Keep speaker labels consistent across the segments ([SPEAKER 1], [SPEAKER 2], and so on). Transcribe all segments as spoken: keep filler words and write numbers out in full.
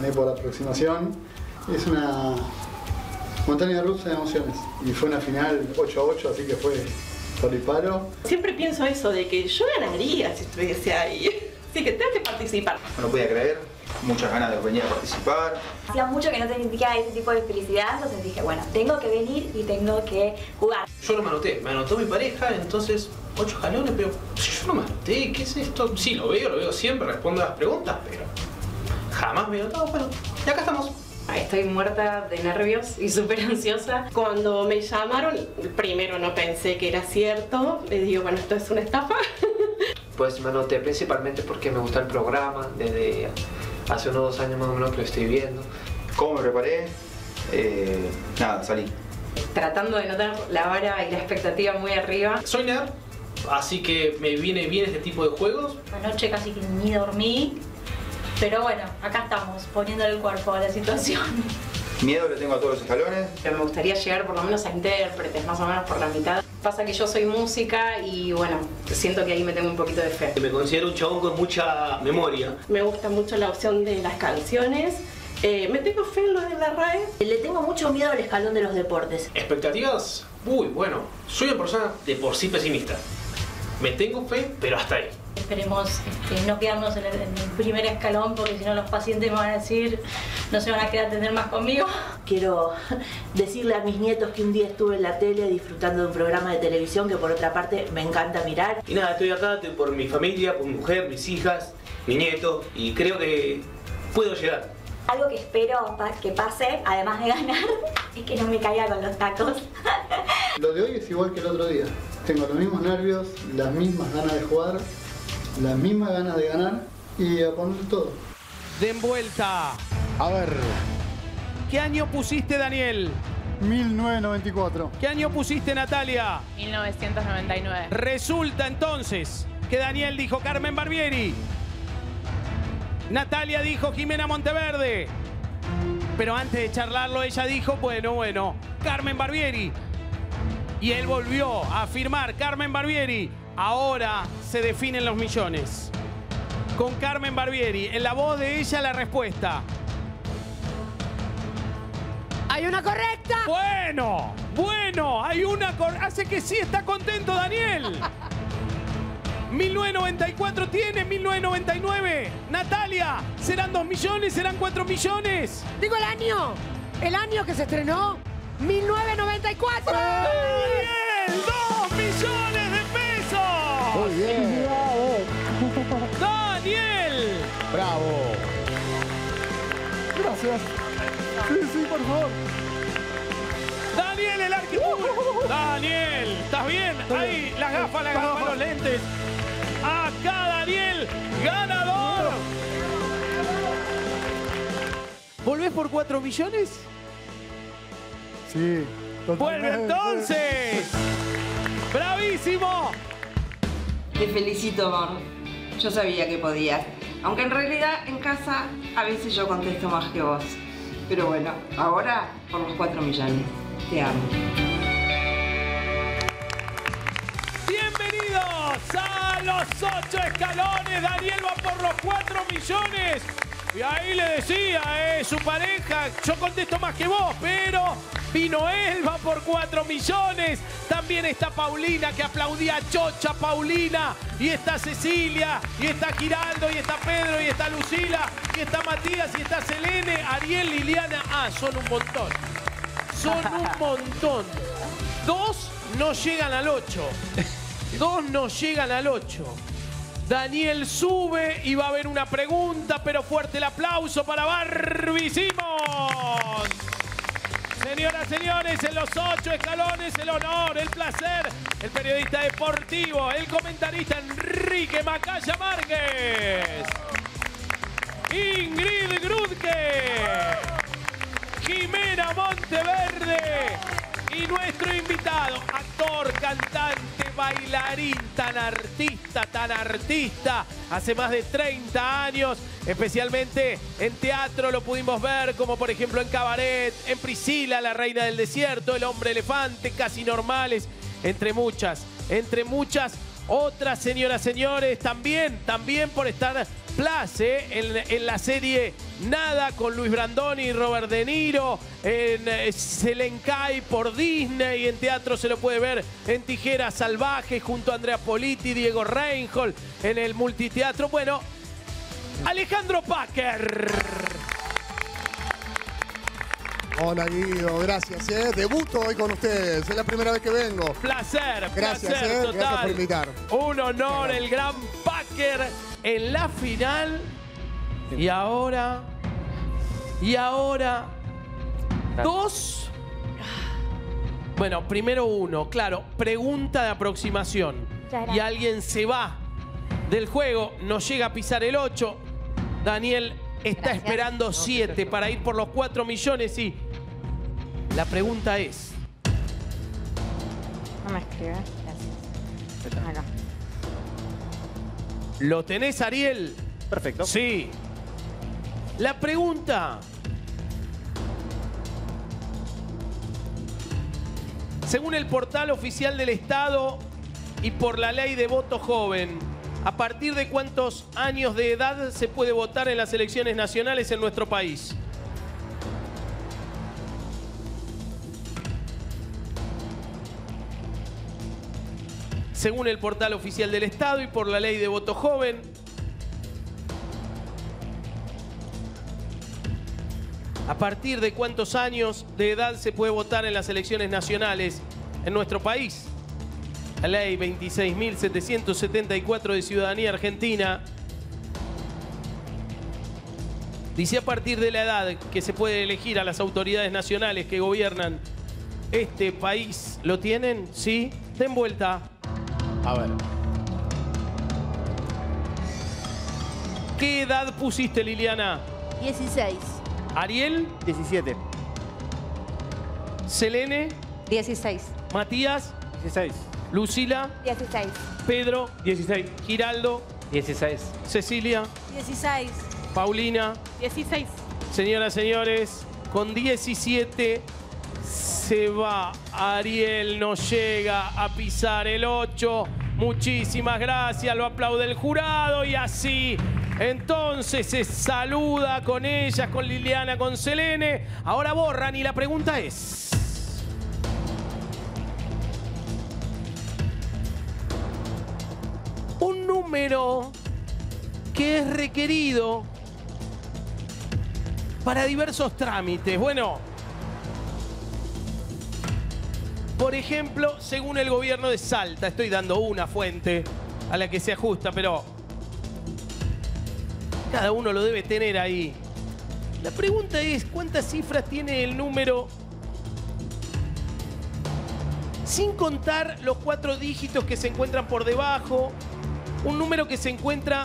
[SPEAKER 1] gané por aproximación. Es una montaña rusa de emociones. Y fue una final ocho a ocho, así que fue por el paro.
[SPEAKER 2] Siempre pienso eso de que yo ganaría si estuviese ahí. Así que tengo que participar.
[SPEAKER 3] No lo podía creer, muchas ganas de venir a participar.
[SPEAKER 4] Hacía mucho que no sentía ese tipo de felicidad, entonces dije, bueno, tengo que venir y tengo que jugar.
[SPEAKER 5] Yo no me anoté, me anotó mi pareja, entonces ocho escalones, pero yo no me anoté, ¿qué es esto? Sí, lo veo, lo veo siempre, respondo a las preguntas, pero jamás me he anotado. Bueno, y acá estamos.
[SPEAKER 6] Estoy muerta de nervios y súper ansiosa.
[SPEAKER 2] Cuando me llamaron, primero no pensé que era cierto. Le digo, bueno, esto es una estafa.
[SPEAKER 7] Pues me anoté principalmente porque me gusta el programa. Desde hace unos dos años más o menos que lo estoy viendo.
[SPEAKER 3] ¿Cómo me preparé? Eh, nada, salí.
[SPEAKER 6] Tratando de notar la vara y la expectativa muy arriba.
[SPEAKER 5] Soy nerd, así que me viene bien este tipo de juegos.
[SPEAKER 4] Anoche casi que ni dormí. Pero bueno, acá estamos, poniéndole el cuerpo a la situación.
[SPEAKER 3] Miedo le tengo a todos los escalones.
[SPEAKER 6] Pero me gustaría llegar por lo menos a intérpretes, más o menos por la mitad. Pasa que yo soy música y bueno, siento que ahí me tengo un poquito de fe.
[SPEAKER 5] Me considero un chabón con mucha memoria.
[SPEAKER 2] Me gusta mucho la opción de las canciones. Eh, me tengo fe en lo de la R A E.
[SPEAKER 8] Le tengo mucho miedo al escalón de los deportes.
[SPEAKER 5] ¿Expectativas? Uy, bueno, soy una persona de por sí pesimista. Me tengo fe, pero hasta ahí.
[SPEAKER 4] Esperemos este, no quedarnos en el, en el primer escalón, porque si no los pacientes me van a decir, no se van a quedar a atender más conmigo.
[SPEAKER 8] Quiero decirle a mis nietos que un día estuve en la tele disfrutando de un programa de televisión que por otra parte me encanta mirar.
[SPEAKER 5] Y nada, estoy acá por mi familia, por mi mujer, mis hijas, mi nieto, y creo que puedo llegar.
[SPEAKER 4] Algo que espero que pase, además de ganar, es que no me caiga con los tacos.
[SPEAKER 1] Lo de hoy es igual que el otro día. Tengo los mismos nervios, las mismas ganas de jugar, las mismas ganas de ganar y a poner todo.
[SPEAKER 9] Den vuelta.
[SPEAKER 10] A ver.
[SPEAKER 9] ¿Qué año pusiste, Daniel?
[SPEAKER 1] mil novecientos noventa y cuatro.
[SPEAKER 9] ¿Qué año pusiste, Natalia?
[SPEAKER 11] mil novecientos noventa y nueve.
[SPEAKER 9] Resulta entonces que Daniel dijo Carmen Barbieri. Natalia dijo Jimena Monteverde. Pero antes de charlarlo, ella dijo, bueno, bueno, Carmen Barbieri. Y él volvió a afirmar Carmen Barbieri. Ahora se definen los millones. Con Carmen Barbieri, en la voz de ella la respuesta.
[SPEAKER 11] ¡Hay una correcta!
[SPEAKER 9] Bueno, bueno, hay una correcta. Hace que sí, está contento Daniel. mil novecientos noventa y cuatro tiene, mil novecientos noventa y nueve. Natalia, ¿serán dos millones? ¿Serán cuatro millones?
[SPEAKER 11] Digo el año, el año que se estrenó, mil novecientos noventa y cuatro.
[SPEAKER 9] ¡Daniel! ¡Dos millones de pesos!
[SPEAKER 10] Muy bien.
[SPEAKER 9] ¡Daniel!
[SPEAKER 10] Bravo.
[SPEAKER 1] Gracias. Sí, sí, por favor.
[SPEAKER 9] Daniel, el arquitecto. Daniel, ¿estás bien? Ahí, las gafas, las gafas, los lentes. Acá Daniel, ganador. ¿Volvés por cuatro millones?
[SPEAKER 1] Sí.
[SPEAKER 9] Bueno, entonces. ¡Bravísimo!
[SPEAKER 12] Te felicito, amor. Yo sabía que podías. Aunque en realidad en casa a veces yo contesto más que vos. Pero bueno, ahora por los cuatro millones. Te amo.
[SPEAKER 9] Bienvenidos a los ocho escalones. Daniel va por los cuatro millones. Y ahí le decía, eh, su pareja, yo contesto más que vos, pero vino él, va por cuatro millones. También está Paulina, que aplaudía a Chocha Paulina. Y está Cecilia, y está Giraldo, y está Pedro, y está Lucila, y está Matías, y está Selene, Ariel, Liliana. Ah, son un montón. Son un montón. Dos no llegan al ocho. Dos no llegan al ocho. Daniel sube y va a haber una pregunta, pero fuerte el aplauso para Barbie Simón. Señoras, señores, en los ocho escalones, el honor, el placer, el periodista deportivo, el comentarista Enrique Macaya Márquez, Ingrid Grudke, Jimena Monteverde y nuestro invitado, actor, cantante, bailarín, tan artista, tan artista, hace más de treinta años, especialmente en teatro lo pudimos ver, como por ejemplo en Cabaret, en Priscila, la reina del desierto, El hombre elefante, Casi normales, entre muchas, entre muchas Otra, señoras, señores, también, también por estar Plus, ¿eh? en, en la serie Nada con Luis Brandoni y Robert De Niro, en eh, Selenkai por Disney, en teatro se lo puede ver en Tijeras Salvajes junto a Andrea Politi, Diego Reinhold, en el multiteatro. Bueno, Alejandro Packer.
[SPEAKER 10] Hola Guido, gracias, ¿eh? Debuto hoy con ustedes, es la primera vez que vengo.
[SPEAKER 9] Placer,
[SPEAKER 10] gracias,
[SPEAKER 9] placer,
[SPEAKER 10] ¿eh?
[SPEAKER 9] total.
[SPEAKER 10] Gracias por invitar.
[SPEAKER 9] Un honor, el gran Packer en la final. Y ahora, y ahora, dos. Bueno, primero uno, claro, pregunta de aproximación. Y alguien se va del juego, no llega a pisar el ocho. Daniel está Gracias. esperando siete para ir por los cuatro millones y la pregunta es...
[SPEAKER 13] No me escribes, gracias. Acá.
[SPEAKER 9] ¿Lo tenés, Ariel?
[SPEAKER 14] Perfecto.
[SPEAKER 9] Sí. La pregunta... Según el portal oficial del Estado y por la ley de voto joven, ¿a partir de cuántos años de edad se puede votar en las elecciones nacionales en nuestro país? Según el portal oficial del Estado y por la ley de voto joven, ¿a partir de cuántos años de edad se puede votar en las elecciones nacionales en nuestro país? La ley veintiséis mil setecientos setenta y cuatro de Ciudadanía Argentina dice a partir de la edad que se puede elegir a las autoridades nacionales que gobiernan este país. ¿Lo tienen? ¿Sí? Den vuelta.
[SPEAKER 14] A ver.
[SPEAKER 9] ¿Qué edad pusiste, Liliana?
[SPEAKER 13] dieciséis.
[SPEAKER 9] ¿Ariel?
[SPEAKER 14] diecisiete.
[SPEAKER 9] ¿Selene?
[SPEAKER 13] dieciséis.
[SPEAKER 9] ¿Matías?
[SPEAKER 14] dieciséis.
[SPEAKER 9] ¿Lucila?
[SPEAKER 13] dieciséis.
[SPEAKER 9] ¿Pedro?
[SPEAKER 14] dieciséis.
[SPEAKER 9] ¿Giraldo?
[SPEAKER 7] dieciséis.
[SPEAKER 9] ¿Cecilia?
[SPEAKER 4] dieciséis.
[SPEAKER 9] ¿Paulina?
[SPEAKER 2] dieciséis.
[SPEAKER 9] Señoras, señores, con diecisiete se va. Ariel no llega a pisar el ocho. Muchísimas gracias, lo aplaude el jurado y así entonces se saluda con ellas, con Liliana, con Selene. Ahora borran y la pregunta es... un número que es requerido para diversos trámites. Bueno, por ejemplo, según el gobierno de Salta, estoy dando una fuente a la que se ajusta, pero cada uno lo debe tener ahí. La pregunta es, ¿cuántas cifras tiene el número? Sin contar los cuatro dígitos que se encuentran por debajo, un número que se encuentra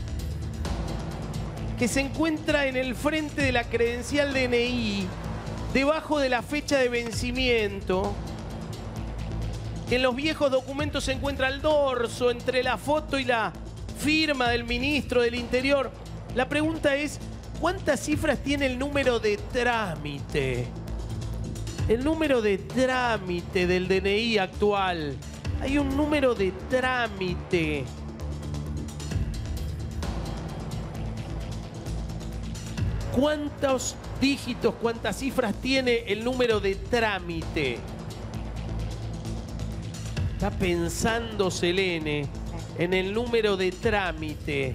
[SPEAKER 9] que se encuentra en el frente de la credencial D N I, debajo de la fecha de vencimiento. En los viejos documentos se encuentra el dorso entre la foto y la firma del ministro del Interior. La pregunta es, ¿cuántas cifras tiene el número de trámite? El número de trámite del D N I actual. Hay un número de trámite. ¿Cuántos dígitos, cuántas cifras tiene el número de trámite? Está pensando Selene en el número de trámite.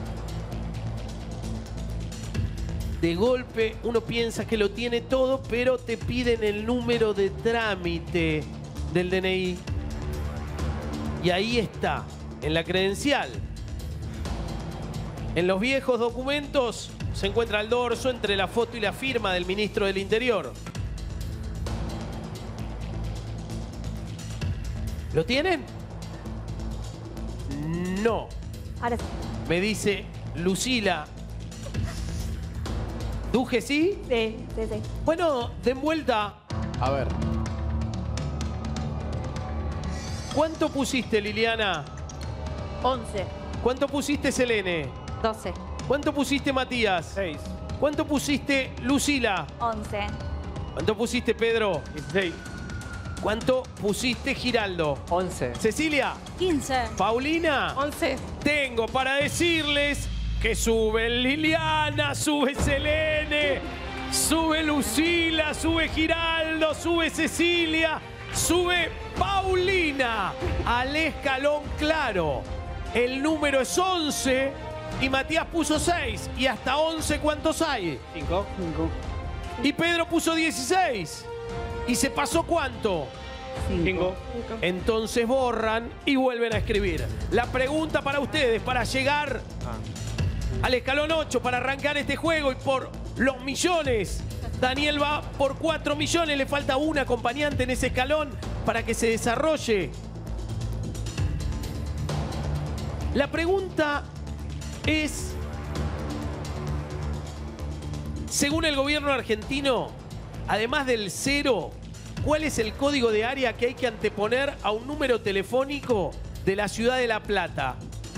[SPEAKER 9] De golpe uno piensa que lo tiene todo, pero te piden el número de trámite del D N I. Y ahí está, en la credencial. En los viejos documentos se encuentra el dorso entre la foto y la firma del ministro del Interior. ¿Lo tienen? No.
[SPEAKER 13] Ahora sí.
[SPEAKER 9] Me dice Lucila. ¿Duje sí?
[SPEAKER 13] Sí, sí, sí.
[SPEAKER 9] Bueno, den vuelta.
[SPEAKER 14] A ver.
[SPEAKER 9] ¿Cuánto pusiste, Liliana?
[SPEAKER 13] once.
[SPEAKER 9] ¿Cuánto pusiste, Selene?
[SPEAKER 13] doce.
[SPEAKER 9] ¿Cuánto pusiste, Matías?
[SPEAKER 14] seis.
[SPEAKER 9] ¿Cuánto pusiste, Lucila?
[SPEAKER 13] once.
[SPEAKER 9] ¿Cuánto pusiste, Pedro?
[SPEAKER 14] dieciséis.
[SPEAKER 9] ¿Cuánto pusiste, Giraldo?
[SPEAKER 14] once.
[SPEAKER 9] Cecilia.
[SPEAKER 4] quince.
[SPEAKER 9] Paulina.
[SPEAKER 2] once.
[SPEAKER 9] Tengo para decirles que sube Liliana, sube Selene, sube Lucila, sube Giraldo, sube Cecilia, sube Paulina al escalón claro. El número es once y Matías puso seis. Y hasta once, ¿cuántos hay?
[SPEAKER 14] cinco. cinco.
[SPEAKER 9] Y Pedro puso dieciséis. ¿Y se pasó cuánto?
[SPEAKER 14] cinco.
[SPEAKER 9] Entonces borran y vuelven a escribir. La pregunta para ustedes, para llegar al escalón ocho, para arrancar este juego y por los millones. Daniel va por cuatro millones, le falta un acompañante en ese escalón para que se desarrolle. La pregunta es, según el gobierno argentino, además del cero, ¿cuál es el código de área que hay que anteponer a un número telefónico de la ciudad de La Plata?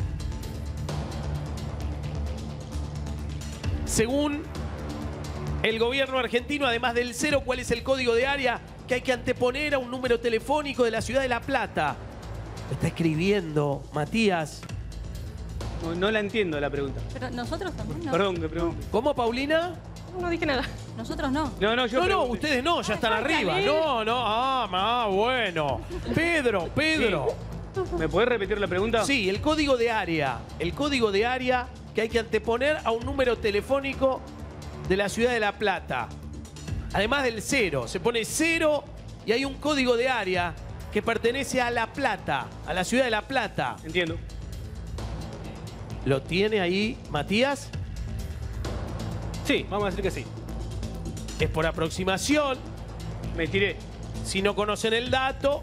[SPEAKER 9] Según el gobierno argentino, además del cero, ¿cuál es el código de área que hay que anteponer a un número telefónico de la ciudad de La Plata? Está escribiendo Matías.
[SPEAKER 14] No, no la entiendo la pregunta.
[SPEAKER 4] Pero nosotros también no.
[SPEAKER 14] Perdón, que pregunto.
[SPEAKER 9] ¿Cómo, Paulina?
[SPEAKER 2] No, no dije nada.
[SPEAKER 4] Nosotros no.
[SPEAKER 14] No, no, yo
[SPEAKER 9] No, no,
[SPEAKER 14] pregunté.
[SPEAKER 9] ustedes no, ya están
[SPEAKER 2] Ay,
[SPEAKER 9] arriba.
[SPEAKER 2] dale.
[SPEAKER 9] No, no, ah, ah, bueno. Pedro, Pedro.
[SPEAKER 14] ¿Me podés repetir la pregunta?
[SPEAKER 9] Sí, el código de área. El código de área que hay que anteponer a un número telefónico de la ciudad de La Plata. Además del cero. Se pone cero y hay un código de área que pertenece a La Plata, a la ciudad de La Plata.
[SPEAKER 14] Entiendo.
[SPEAKER 9] ¿Lo tiene ahí Matías?
[SPEAKER 14] Sí, vamos a decir que sí.
[SPEAKER 9] Es por aproximación.
[SPEAKER 14] Me tiré.
[SPEAKER 9] Si no conocen el dato,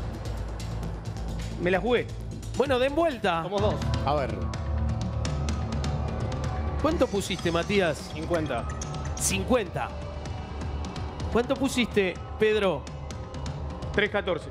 [SPEAKER 14] me la jugué.
[SPEAKER 9] Bueno, den vuelta.
[SPEAKER 14] Somos dos.
[SPEAKER 10] A ver.
[SPEAKER 9] ¿Cuánto pusiste, Matías?
[SPEAKER 14] cincuenta.
[SPEAKER 9] cincuenta. ¿Cuánto pusiste, Pedro?
[SPEAKER 14] tres catorce.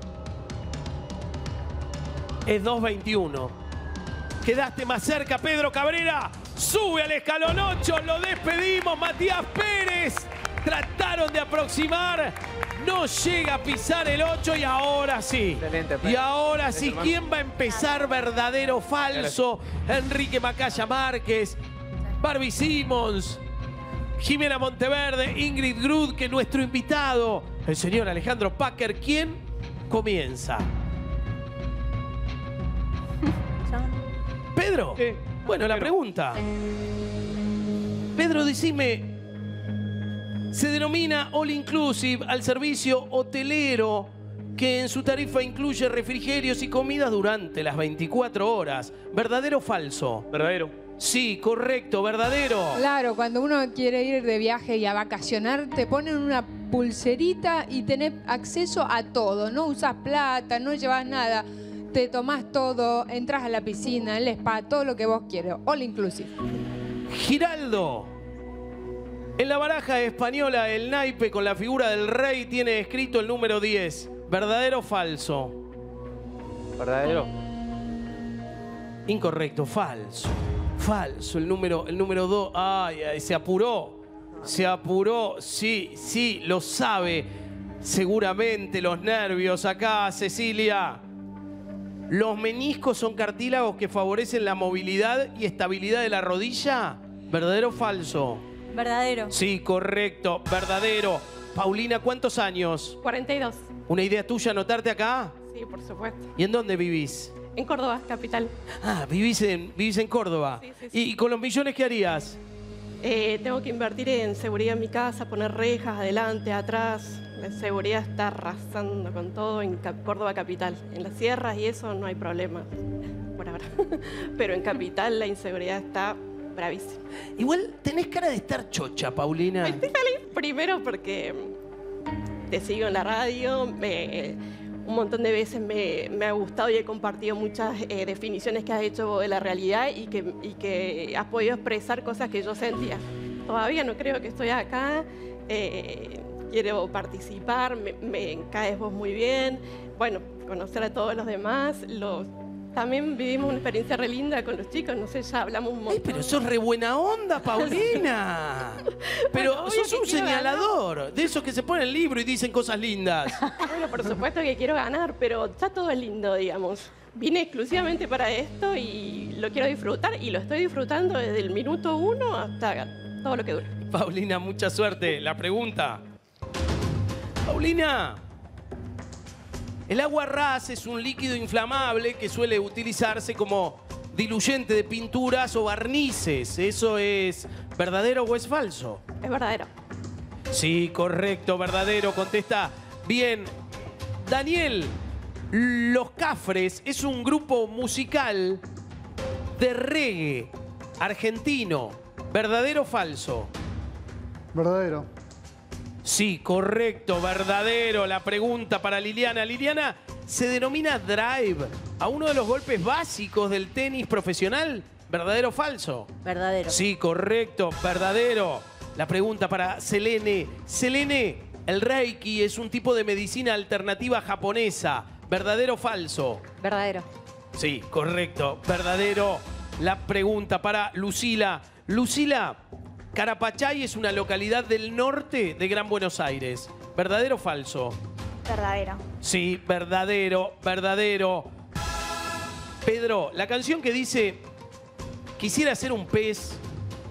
[SPEAKER 9] Es dos veintiuno. Quedaste más cerca, Pedro Cabrera. Sube al escalón ocho. Lo despedimos, Matías Pérez. Trataron de aproximar. No llega a pisar el ocho y ahora sí.
[SPEAKER 7] Excelente, Pedro.
[SPEAKER 9] Y ahora sí,
[SPEAKER 7] Excelente,
[SPEAKER 9] ¿quién va a empezar verdadero o falso? Enrique Macaya Márquez, Barbie Simmons, Jimena Monteverde, Ingrid Grud, que nuestro invitado, el señor Alejandro Packer. ¿Quién comienza? ¿Pedro?
[SPEAKER 14] Sí.
[SPEAKER 9] Bueno, la
[SPEAKER 14] Pedro.
[SPEAKER 9] pregunta. Pedro, decime, se denomina All Inclusive al servicio hotelero que en su tarifa incluye refrigerios y comidas durante las veinticuatro horas. ¿Verdadero o falso?
[SPEAKER 14] Verdadero.
[SPEAKER 9] Sí, correcto, verdadero.
[SPEAKER 15] Claro, cuando uno quiere ir de viaje y a vacacionar, te ponen una pulserita y tenés acceso a todo. No usas plata, no llevas nada. Te tomás todo, entras a la piscina, el spa, todo lo que vos quieras. All inclusive.
[SPEAKER 9] Giraldo. En la baraja española, el naipe con la figura del rey tiene escrito el número diez. ¿Verdadero o falso?
[SPEAKER 14] Verdadero.
[SPEAKER 9] Incorrecto, falso. Falso, el número, el número dos. Ay, ay, se apuró. Se apuró. Sí, sí, lo sabe. Seguramente los nervios acá, Cecilia. ¿Los meniscos son cartílagos que favorecen la movilidad y estabilidad de la rodilla? ¿Verdadero o falso?
[SPEAKER 4] Verdadero.
[SPEAKER 9] Sí, correcto, verdadero. Paulina, ¿cuántos años?
[SPEAKER 2] cuarenta y dos.
[SPEAKER 9] ¿Una idea tuya anotarte acá?
[SPEAKER 2] Sí, por supuesto.
[SPEAKER 9] ¿Y en dónde vivís?
[SPEAKER 2] En Córdoba, capital.
[SPEAKER 9] Ah, vivís en, vivís en Córdoba.
[SPEAKER 2] Sí, sí, sí.
[SPEAKER 9] ¿Y, y con los millones qué harías?
[SPEAKER 2] Eh, tengo que invertir en seguridad en mi casa, poner rejas adelante, atrás. La seguridad está arrasando con todo en Cap- Córdoba capital. En las sierras y eso no hay problema, por ahora. Pero en capital la inseguridad está bravísima.
[SPEAKER 9] Igual tenés cara de estar chocha, Paulina.
[SPEAKER 2] Estoy feliz primero porque te sigo en la radio, me- un montón de veces me, me ha gustado y he compartido muchas eh, definiciones que has hecho de la realidad y que, y que has podido expresar cosas que yo sentía. Todavía no creo que estoy acá, eh, quiero participar, me, me caes vos muy bien, bueno, conocer a todos los demás, los también vivimos una experiencia re linda con los chicos, no sé, ya hablamos un montón.
[SPEAKER 9] Ay, pero sos re buena onda, Paulina. Pero
[SPEAKER 2] Bueno, obvio
[SPEAKER 9] sos
[SPEAKER 2] que
[SPEAKER 9] un
[SPEAKER 2] quiero
[SPEAKER 9] señalador, de esos que se ponen el libro y dicen cosas lindas.
[SPEAKER 2] Bueno, por supuesto que quiero ganar, pero ya todo es lindo, digamos. Vine exclusivamente para esto y lo quiero disfrutar y lo estoy disfrutando desde el minuto uno hasta todo lo que dure.
[SPEAKER 9] Paulina, mucha suerte. La pregunta. Paulina, el agua ras es un líquido inflamable que suele utilizarse como diluyente de pinturas o barnices. ¿Eso es verdadero o es falso?
[SPEAKER 2] Es verdadero.
[SPEAKER 9] Sí, correcto, verdadero. Contesta bien. Daniel, Los Cafres es un grupo musical de reggae argentino. ¿Verdadero o falso?
[SPEAKER 1] Verdadero.
[SPEAKER 9] Sí, correcto, verdadero. La pregunta para Liliana. Liliana, ¿se denomina drive a uno de los golpes básicos del tenis profesional? ¿Verdadero o falso?
[SPEAKER 8] Verdadero.
[SPEAKER 9] Sí, correcto, verdadero. La pregunta para Selene. Selene, el Reiki es un tipo de medicina alternativa japonesa. ¿Verdadero o falso?
[SPEAKER 13] Verdadero.
[SPEAKER 9] Sí, correcto, verdadero. La pregunta para Lucila. Lucila, Carapachay es una localidad del norte de Gran Buenos Aires. ¿Verdadero o falso?
[SPEAKER 13] Verdadero.
[SPEAKER 9] Sí, verdadero, verdadero. Pedro, la canción que dice quisiera ser un pez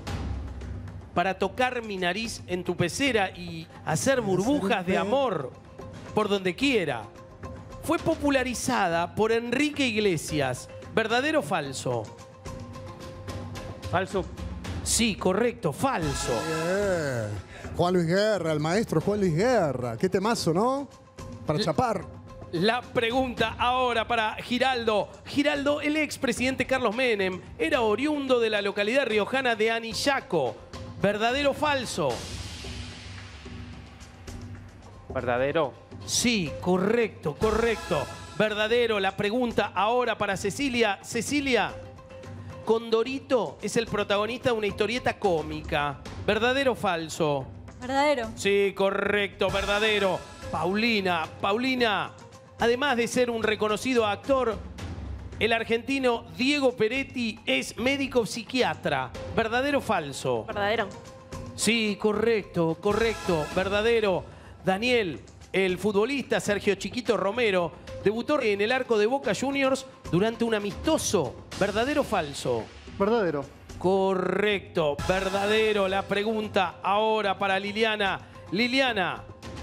[SPEAKER 9] para tocar mi nariz en tu pecera y hacer burbujas de amor por donde quiera, fue popularizada por Enrique Iglesias. ¿Verdadero o falso?
[SPEAKER 14] Falso.
[SPEAKER 9] Sí, correcto, falso.
[SPEAKER 10] Bien. Juan Luis Guerra, el maestro Juan Luis Guerra. Qué temazo, ¿no? Para chapar.
[SPEAKER 9] La pregunta ahora para Giraldo. Giraldo, el expresidente Carlos Menem, era oriundo de la localidad riojana de Anillaco. ¿Verdadero o falso?
[SPEAKER 14] Verdadero.
[SPEAKER 9] Sí, correcto, correcto. Verdadero. La pregunta ahora para Cecilia. Cecilia, Condorito es el protagonista de una historieta cómica. ¿Verdadero o falso?
[SPEAKER 13] Verdadero.
[SPEAKER 9] Sí, correcto, verdadero. Paulina, Paulina, además de ser un reconocido actor, el argentino Diego Peretti es médico psiquiatra. ¿Verdadero o falso?
[SPEAKER 2] Verdadero.
[SPEAKER 9] Sí, correcto, correcto, verdadero. Daniel, el futbolista Sergio Chiquito Romero debutó en el arco de Boca Juniors durante un amistoso. ¿Verdadero o falso?
[SPEAKER 1] Verdadero.
[SPEAKER 9] Correcto, verdadero. La pregunta ahora para Liliana. Liliana,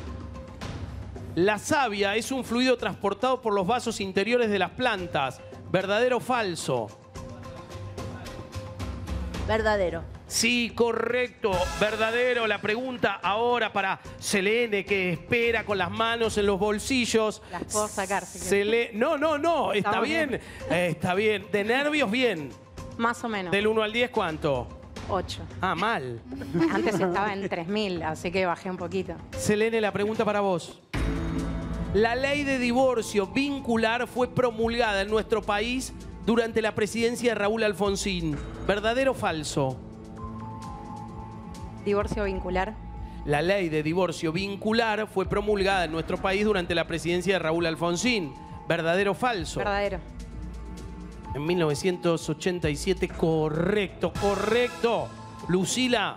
[SPEAKER 9] la savia es un fluido transportado por los vasos interiores de las plantas. ¿Verdadero o falso?
[SPEAKER 8] Verdadero.
[SPEAKER 9] Sí, correcto, verdadero. La pregunta ahora para Selene, que espera con las manos en los bolsillos.
[SPEAKER 13] Las puedo sacar, si
[SPEAKER 9] Sele- No, no, no, está
[SPEAKER 13] Estamos
[SPEAKER 9] bien.
[SPEAKER 13] bien.
[SPEAKER 9] Eh, está bien. ¿De nervios bien?
[SPEAKER 6] Más o menos.
[SPEAKER 9] ¿Del uno al diez cuánto?
[SPEAKER 6] ocho.
[SPEAKER 9] Ah, mal.
[SPEAKER 6] Antes estaba en tres mil, así que bajé un poquito.
[SPEAKER 9] Selene, la pregunta para vos. La ley de divorcio vincular fue promulgada en nuestro país durante la presidencia de Raúl Alfonsín. ¿Verdadero o falso?
[SPEAKER 6] Divorcio vincular.
[SPEAKER 9] La ley de divorcio vincular fue promulgada en nuestro país durante la presidencia de Raúl Alfonsín. ¿Verdadero o falso?
[SPEAKER 6] Verdadero.
[SPEAKER 9] En mil novecientos ochenta y siete, correcto, correcto. Lucila,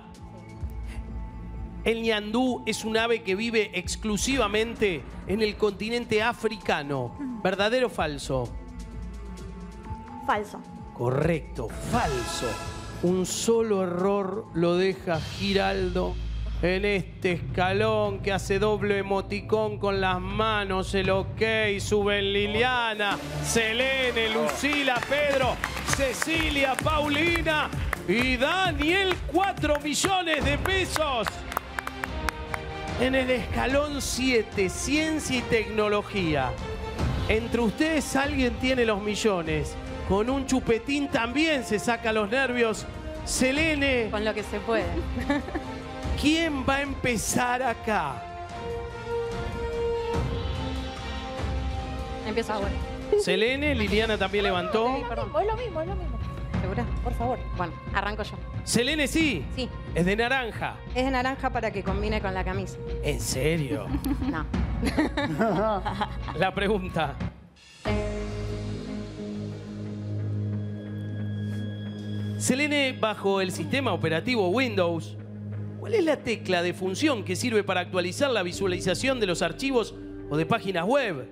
[SPEAKER 9] el ñandú es un ave que vive exclusivamente en el continente africano. ¿Verdadero o falso?
[SPEAKER 13] Falso.
[SPEAKER 9] Correcto, falso. Un solo error lo deja Giraldo en este escalón que hace doble emoticón con las manos. El ok, suben Liliana, Selene, Lucila, Pedro, Cecilia, Paulina y Daniel. Cuatro millones de pesos. En el escalón siete, ciencia y tecnología. Entre ustedes alguien tiene los millones. Con un chupetín también se saca los nervios. Selene.
[SPEAKER 6] Con lo que se puede.
[SPEAKER 9] ¿Quién va a empezar acá?
[SPEAKER 6] Empiezo ahora.
[SPEAKER 9] Selene, Liliana también levantó.
[SPEAKER 13] Es lo mismo, es lo mismo.
[SPEAKER 6] ¿Segura?
[SPEAKER 13] Por favor.
[SPEAKER 6] Bueno, arranco yo.
[SPEAKER 9] Selene, sí.
[SPEAKER 6] Sí.
[SPEAKER 9] Es de naranja.
[SPEAKER 6] Es de naranja para que combine con la camisa.
[SPEAKER 9] ¿En serio?
[SPEAKER 6] No.
[SPEAKER 9] La pregunta. Selene, bajo el sistema operativo Windows, ¿cuál es la tecla de función que sirve para actualizar la visualización de los archivos o de páginas web?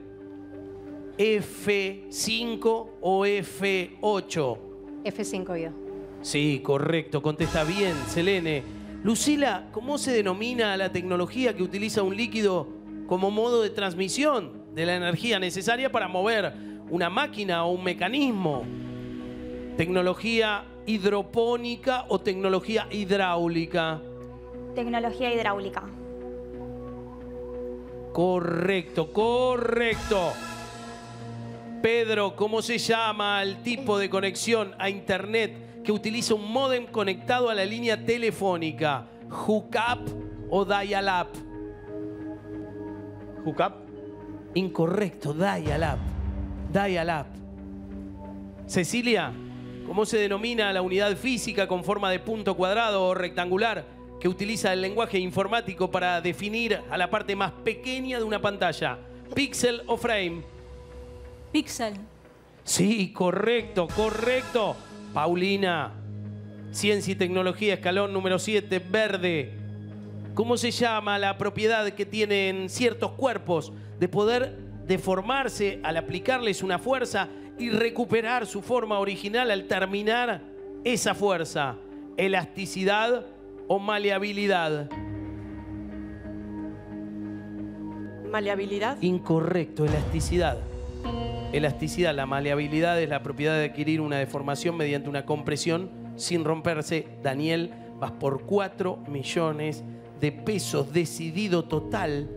[SPEAKER 9] ¿F cinco o F ocho?
[SPEAKER 13] F cinco yo.
[SPEAKER 9] Sí, correcto, contesta bien, Selene. Lucila, ¿cómo se denomina la tecnología que utiliza un líquido como modo de transmisión de la energía necesaria para mover una máquina o un mecanismo? ¿Tecnología hidropónica o tecnología hidráulica?
[SPEAKER 13] Tecnología hidráulica.
[SPEAKER 9] Correcto, correcto. Pedro, ¿cómo se llama el tipo de conexión a internet que utiliza un módem conectado a la línea telefónica? ¿Hookup o dial-up?
[SPEAKER 14] ¿Hookup?
[SPEAKER 9] Incorrecto, dial-up. Dial-up. Cecilia, ¿cómo se denomina la unidad física con forma de punto cuadrado o rectangular que utiliza el lenguaje informático para definir a la parte más pequeña de una pantalla? ¿Píxel o frame?
[SPEAKER 13] Píxel.
[SPEAKER 9] Sí, correcto, correcto. Paulina, Ciencia y Tecnología, escalón número siete, verde. ¿Cómo se llama la propiedad que tienen ciertos cuerpos de poder deformarse al aplicarles una fuerza y recuperar su forma original al terminar esa fuerza? ¿Elasticidad o maleabilidad?
[SPEAKER 2] Maleabilidad.
[SPEAKER 9] Incorrecto, elasticidad. Elasticidad, la maleabilidad es la propiedad de adquirir una deformación mediante una compresión sin romperse. Daniel, vas por cuatro millones de pesos, decidido total.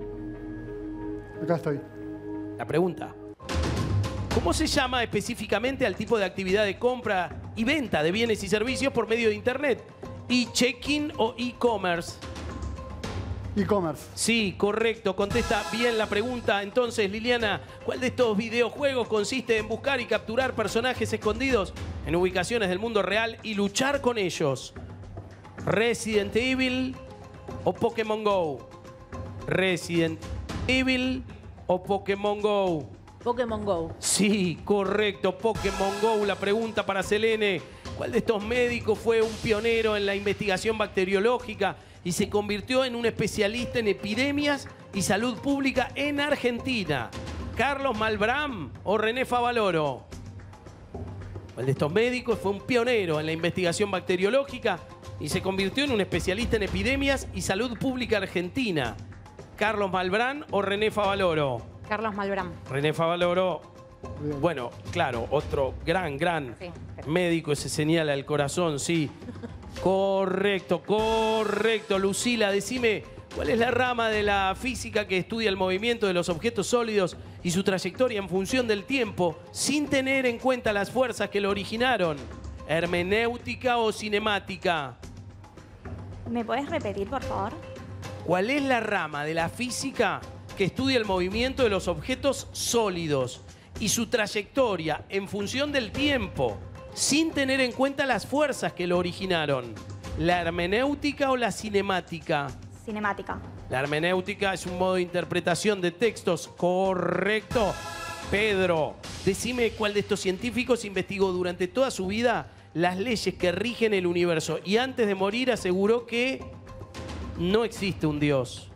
[SPEAKER 10] Acá estoy.
[SPEAKER 9] La pregunta: ¿cómo se llama específicamente al tipo de actividad de compra y venta de bienes y servicios por medio de Internet? ¿E-checking o e-commerce?
[SPEAKER 10] E-commerce.
[SPEAKER 9] Sí, correcto. Contesta bien la pregunta. Entonces, Liliana, ¿cuál de estos videojuegos consiste en buscar y capturar personajes escondidos en ubicaciones del mundo real y luchar con ellos? ¿Resident Evil o Pokémon Go? ¿Resident Evil o Pokémon Go?
[SPEAKER 8] Pokémon Go.
[SPEAKER 9] Sí, correcto. Pokémon Go. La pregunta para Selene: ¿cuál de estos médicos fue un pionero en la investigación bacteriológica y se convirtió en un especialista en epidemias y salud pública en Argentina? ¿Carlos Malbrán o René Favaloro? ¿Cuál de estos médicos fue un pionero en la investigación bacteriológica y se convirtió en un especialista en epidemias y salud pública argentina? ¿Carlos Malbrán o René Favaloro?
[SPEAKER 13] Carlos Malbrán.
[SPEAKER 9] René Favaloro, bueno, claro, otro gran, gran
[SPEAKER 13] Sí,
[SPEAKER 9] médico, se señala el corazón, sí. Correcto, correcto. Lucila, decime, ¿cuál es la rama de la física que estudia el movimiento de los objetos sólidos y su trayectoria en función del tiempo sin tener en cuenta las fuerzas que lo originaron? ¿Hermenéutica o cinemática?
[SPEAKER 13] ¿Me podés repetir, por favor?
[SPEAKER 9] ¿Cuál es la rama de la física que estudia el movimiento de los objetos sólidos y su trayectoria en función del tiempo sin tener en cuenta las fuerzas que lo originaron? ¿La hermenéutica o la cinemática?
[SPEAKER 13] Cinemática.
[SPEAKER 9] La hermenéutica es un modo de interpretación de textos. Correcto. Pedro, decime cuál de estos científicos investigó durante toda su vida las leyes que rigen el universo y antes de morir aseguró que no existe un Dios.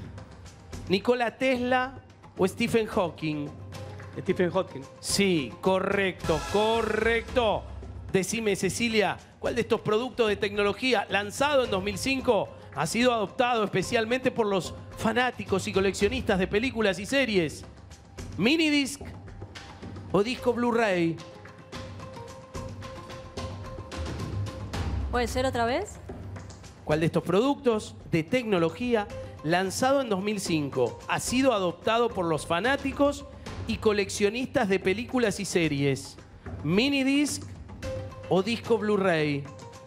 [SPEAKER 9] ¿Nikola Tesla o Stephen Hawking?
[SPEAKER 14] Stephen Hawking.
[SPEAKER 9] Sí, correcto, correcto. Decime, Cecilia, ¿cuál de estos productos de tecnología lanzado en dos mil cinco ha sido adoptado especialmente por los fanáticos y coleccionistas de películas y series? ¿Minidisc o disco Blu-ray?
[SPEAKER 13] ¿Puede ser otra vez?
[SPEAKER 9] ¿Cuál de estos productos de tecnología lanzado en dos mil cinco ha sido adoptado por los fanáticos y coleccionistas de películas y series? ¿Minidisc o disco Blu-ray?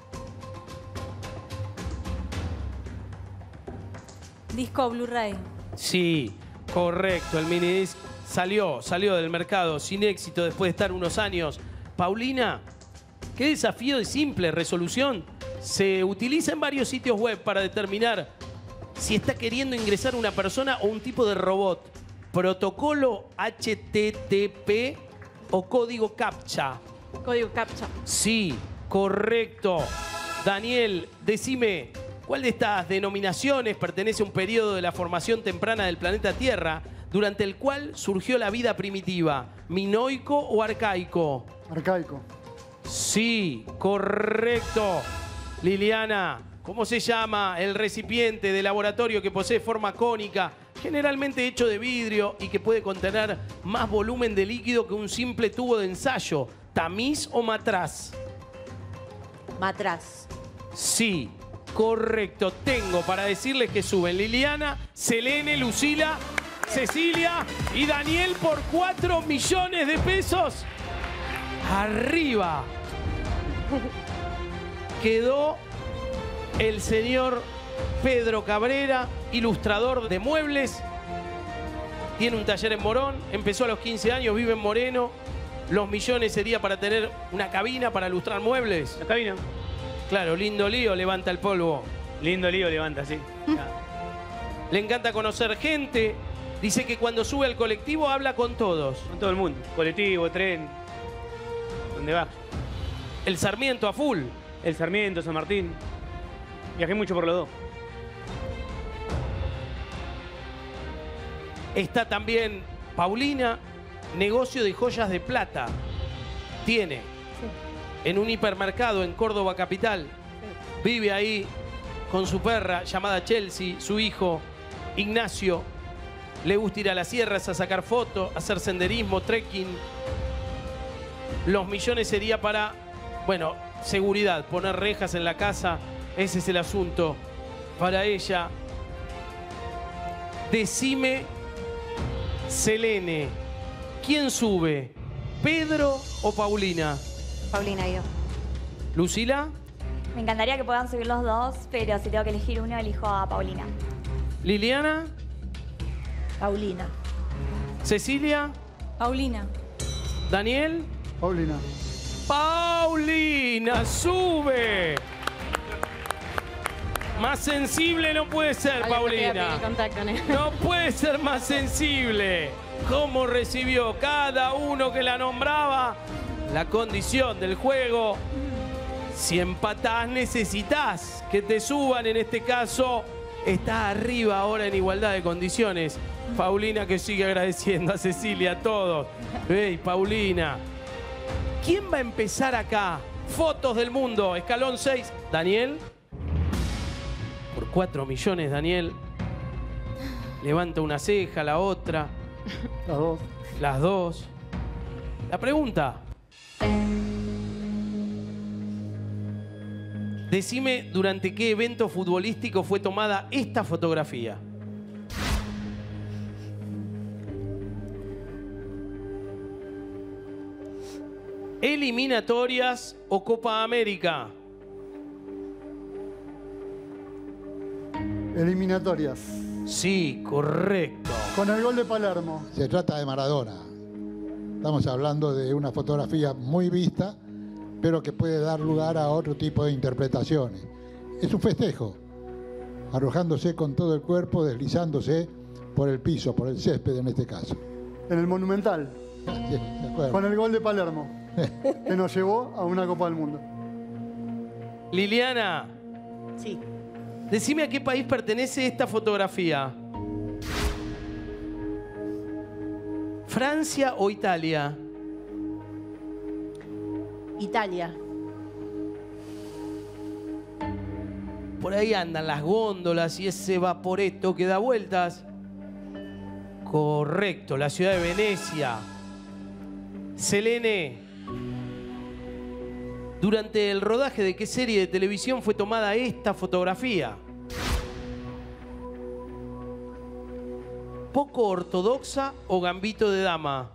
[SPEAKER 13] Disco Blu-ray.
[SPEAKER 9] Sí, correcto. El minidisc salió, salió del mercado sin éxito después de estar unos años. Paulina, ¿qué desafío de simple resolución se utiliza en varios sitios web para determinar si está queriendo ingresar una persona o un tipo de robot? ¿Protocolo H T T P o código CAPTCHA?
[SPEAKER 2] Código CAPTCHA.
[SPEAKER 9] Sí, correcto. Daniel, decime, ¿cuál de estas denominaciones pertenece a un periodo de la formación temprana del planeta Tierra durante el cual surgió la vida primitiva? ¿Minoico o arcaico?
[SPEAKER 1] Arcaico.
[SPEAKER 9] Sí, correcto. Liliana, ¿cómo se llama el recipiente de laboratorio que posee forma cónica, generalmente hecho de vidrio y que puede contener más volumen de líquido que un simple tubo de ensayo? ¿Tamiz o matraz?
[SPEAKER 8] Matraz.
[SPEAKER 9] Sí, correcto. Tengo para decirles que suben Liliana, Selene, Lucila, Cecilia y Daniel por cuatro millones de pesos. Arriba quedó el señor Pedro Cabrera, ilustrador de muebles. Tiene un taller en Morón, empezó a los quince años, vive en Moreno. Los millones sería para tener una cabina para ilustrar muebles.
[SPEAKER 14] La cabina.
[SPEAKER 9] Claro, lindo lío, levanta el polvo.
[SPEAKER 14] Lindo lío levanta, sí.
[SPEAKER 9] Le encanta conocer gente. Dice que cuando sube al colectivo habla con todos.
[SPEAKER 14] Con todo el mundo. Colectivo, tren. ¿Dónde va?
[SPEAKER 9] El Sarmiento a full.
[SPEAKER 14] El Sarmiento, San Martín. Viajé mucho por los dos.
[SPEAKER 9] Está también Paulina, negocio de joyas de plata. Tiene sí. en un hipermercado en Córdoba capital. Sí. Vive ahí con su perra llamada Chelsea, su hijo Ignacio. Le gusta ir a las sierras a sacar fotos, hacer senderismo, trekking. Los millones sería para, bueno, seguridad, poner rejas en la casa. Ese es el asunto para ella. Decime, Selene, ¿quién sube? ¿Pedro o Paulina?
[SPEAKER 13] Paulina y yo.
[SPEAKER 9] ¿Lucila?
[SPEAKER 13] Me encantaría que puedan subir los dos, pero si tengo que elegir uno, elijo a Paulina.
[SPEAKER 9] ¿Liliana?
[SPEAKER 8] Paulina.
[SPEAKER 9] ¿Cecilia?
[SPEAKER 13] Paulina.
[SPEAKER 9] ¿Daniel?
[SPEAKER 1] Paulina.
[SPEAKER 9] ¡Paulina sube! Más sensible no puede ser, Paulina. No puede ser más sensible. ¿Cómo recibió cada uno que la nombraba? La condición del juego. Si empatás, necesitas que te suban. En este caso, está arriba ahora en igualdad de condiciones. Paulina, que sigue agradeciendo a Cecilia, a todos. ¡Ey, Paulina! ¿Quién va a empezar acá? Fotos del mundo, escalón seis. ¿Daniel? Por cuatro millones, Daniel. Levanta una ceja, la otra.
[SPEAKER 1] Las dos.
[SPEAKER 9] Las dos. La pregunta. Decime durante qué evento futbolístico fue tomada esta fotografía. ¿Eliminatorias o Copa América?
[SPEAKER 1] Eliminatorias.
[SPEAKER 9] Sí, correcto.
[SPEAKER 1] Con el gol de Palermo.
[SPEAKER 16] Se trata de Maradona. Estamos hablando de una fotografía muy vista, pero que puede dar lugar a otro tipo de interpretaciones. Es un festejo, arrojándose con todo el cuerpo, deslizándose por el piso, por el césped en este caso.
[SPEAKER 1] En el Monumental.
[SPEAKER 16] Sí, de acuerdo.
[SPEAKER 1] Con el gol de Palermo, que nos llevó a una Copa del Mundo.
[SPEAKER 9] Liliana.
[SPEAKER 8] Sí.
[SPEAKER 9] Decime a qué país pertenece esta fotografía. ¿Francia o Italia?
[SPEAKER 8] Italia.
[SPEAKER 9] Por ahí andan las góndolas y ese vaporetto que da vueltas. Correcto, la ciudad de Venecia. Selene, ¿durante el rodaje de qué serie de televisión fue tomada esta fotografía? ¿Poco ortodoxa o Gambito de Dama?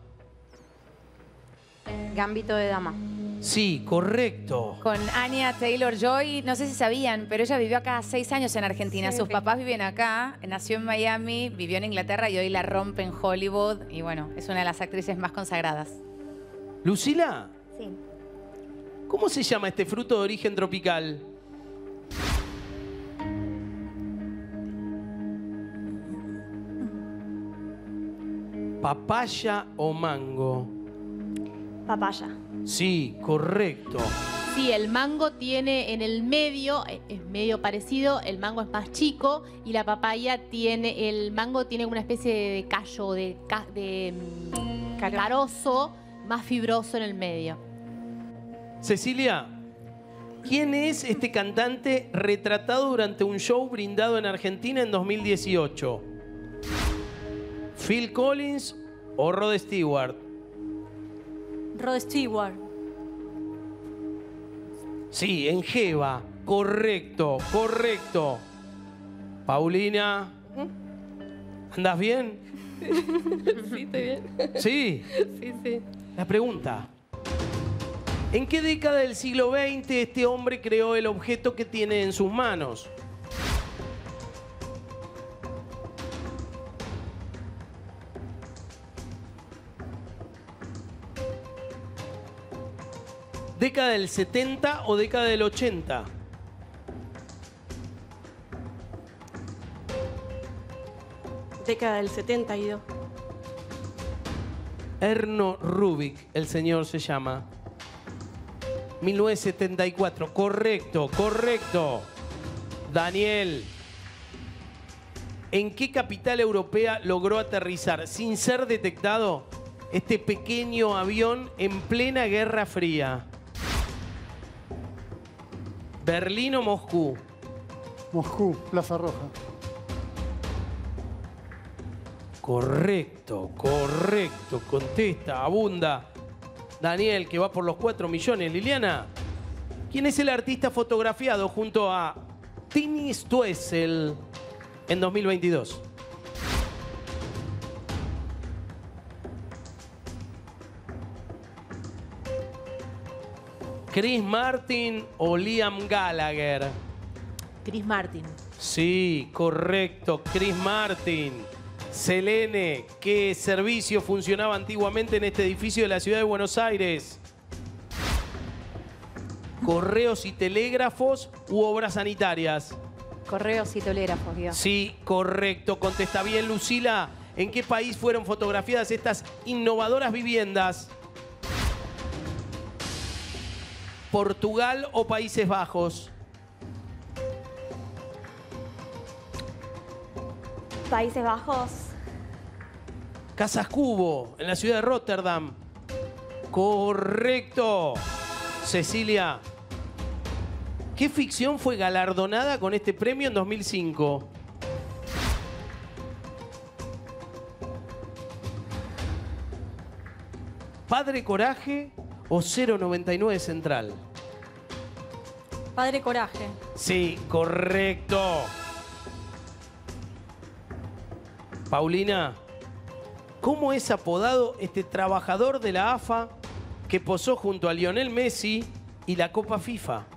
[SPEAKER 17] Gambito de Dama.
[SPEAKER 9] Sí, correcto.
[SPEAKER 17] Con Anya Taylor-Joy, no sé si sabían, pero ella vivió acá seis años en Argentina.
[SPEAKER 13] Sí,
[SPEAKER 17] Sus
[SPEAKER 13] sí.
[SPEAKER 17] papás viven acá, nació en Miami, vivió en Inglaterra y hoy la rompe en Hollywood. Y bueno, es una de las actrices más consagradas.
[SPEAKER 9] ¿Lucila?
[SPEAKER 13] Sí.
[SPEAKER 9] ¿Cómo se llama este fruto de origen tropical? ¿Papaya o mango?
[SPEAKER 13] Papaya.
[SPEAKER 9] Sí, correcto.
[SPEAKER 18] Sí, el mango tiene en el medio, es medio parecido, el mango es más chico y la papaya tiene, el mango tiene una especie de callo, de, ca- de mm, carozo más fibroso en el medio.
[SPEAKER 9] Cecilia, ¿quién es este cantante retratado durante un show brindado en Argentina en dos mil dieciocho? ¿Phil Collins o Rod Stewart?
[SPEAKER 4] Rod Stewart.
[SPEAKER 9] Sí, en Jeva. Correcto, correcto. Paulina, ¿andás bien?
[SPEAKER 2] Sí, estoy bien.
[SPEAKER 9] Sí.
[SPEAKER 2] Sí, sí.
[SPEAKER 9] La pregunta. ¿En qué década del siglo veinte este hombre creó el objeto que tiene en sus manos? ¿Década del setenta o década del ochenta?
[SPEAKER 2] Década del setenta y dos.
[SPEAKER 9] Erno Rubik, el señor se llama. mil novecientos setenta y cuatro. Correcto, correcto. Daniel, ¿en qué capital europea logró aterrizar sin ser detectado este pequeño avión en plena Guerra Fría? ¿Berlín o Moscú?
[SPEAKER 1] Moscú, Plaza Roja.
[SPEAKER 9] Correcto, correcto. Contesta, abunda. Daniel, que va por los cuatro millones. Liliana, ¿quién es el artista fotografiado junto a Tini Stoessel en dos mil veintidós? ¿Chris Martin o Liam Gallagher?
[SPEAKER 8] Chris Martin.
[SPEAKER 9] Sí, correcto, Chris Martin. Selene, ¿qué servicio funcionaba antiguamente en este edificio de la ciudad de Buenos Aires? ¿Correos y telégrafos u obras sanitarias?
[SPEAKER 17] Correos y telégrafos, Dios.
[SPEAKER 9] Sí, correcto. Contesta bien, Lucila. ¿En qué país fueron fotografiadas estas innovadoras viviendas? ¿Portugal o Países Bajos?
[SPEAKER 13] Países Bajos.
[SPEAKER 9] Casas Cubo, en la ciudad de Rotterdam. Correcto. Cecilia, ¿qué ficción fue galardonada con este premio en dos mil cinco? ¿Padre Coraje o cero noventa y nueve Central?
[SPEAKER 4] Padre Coraje.
[SPEAKER 9] Sí, correcto. Paulina, ¿cómo es apodado este trabajador de la A F A que posó junto a Lionel Messi y la Copa FIFA?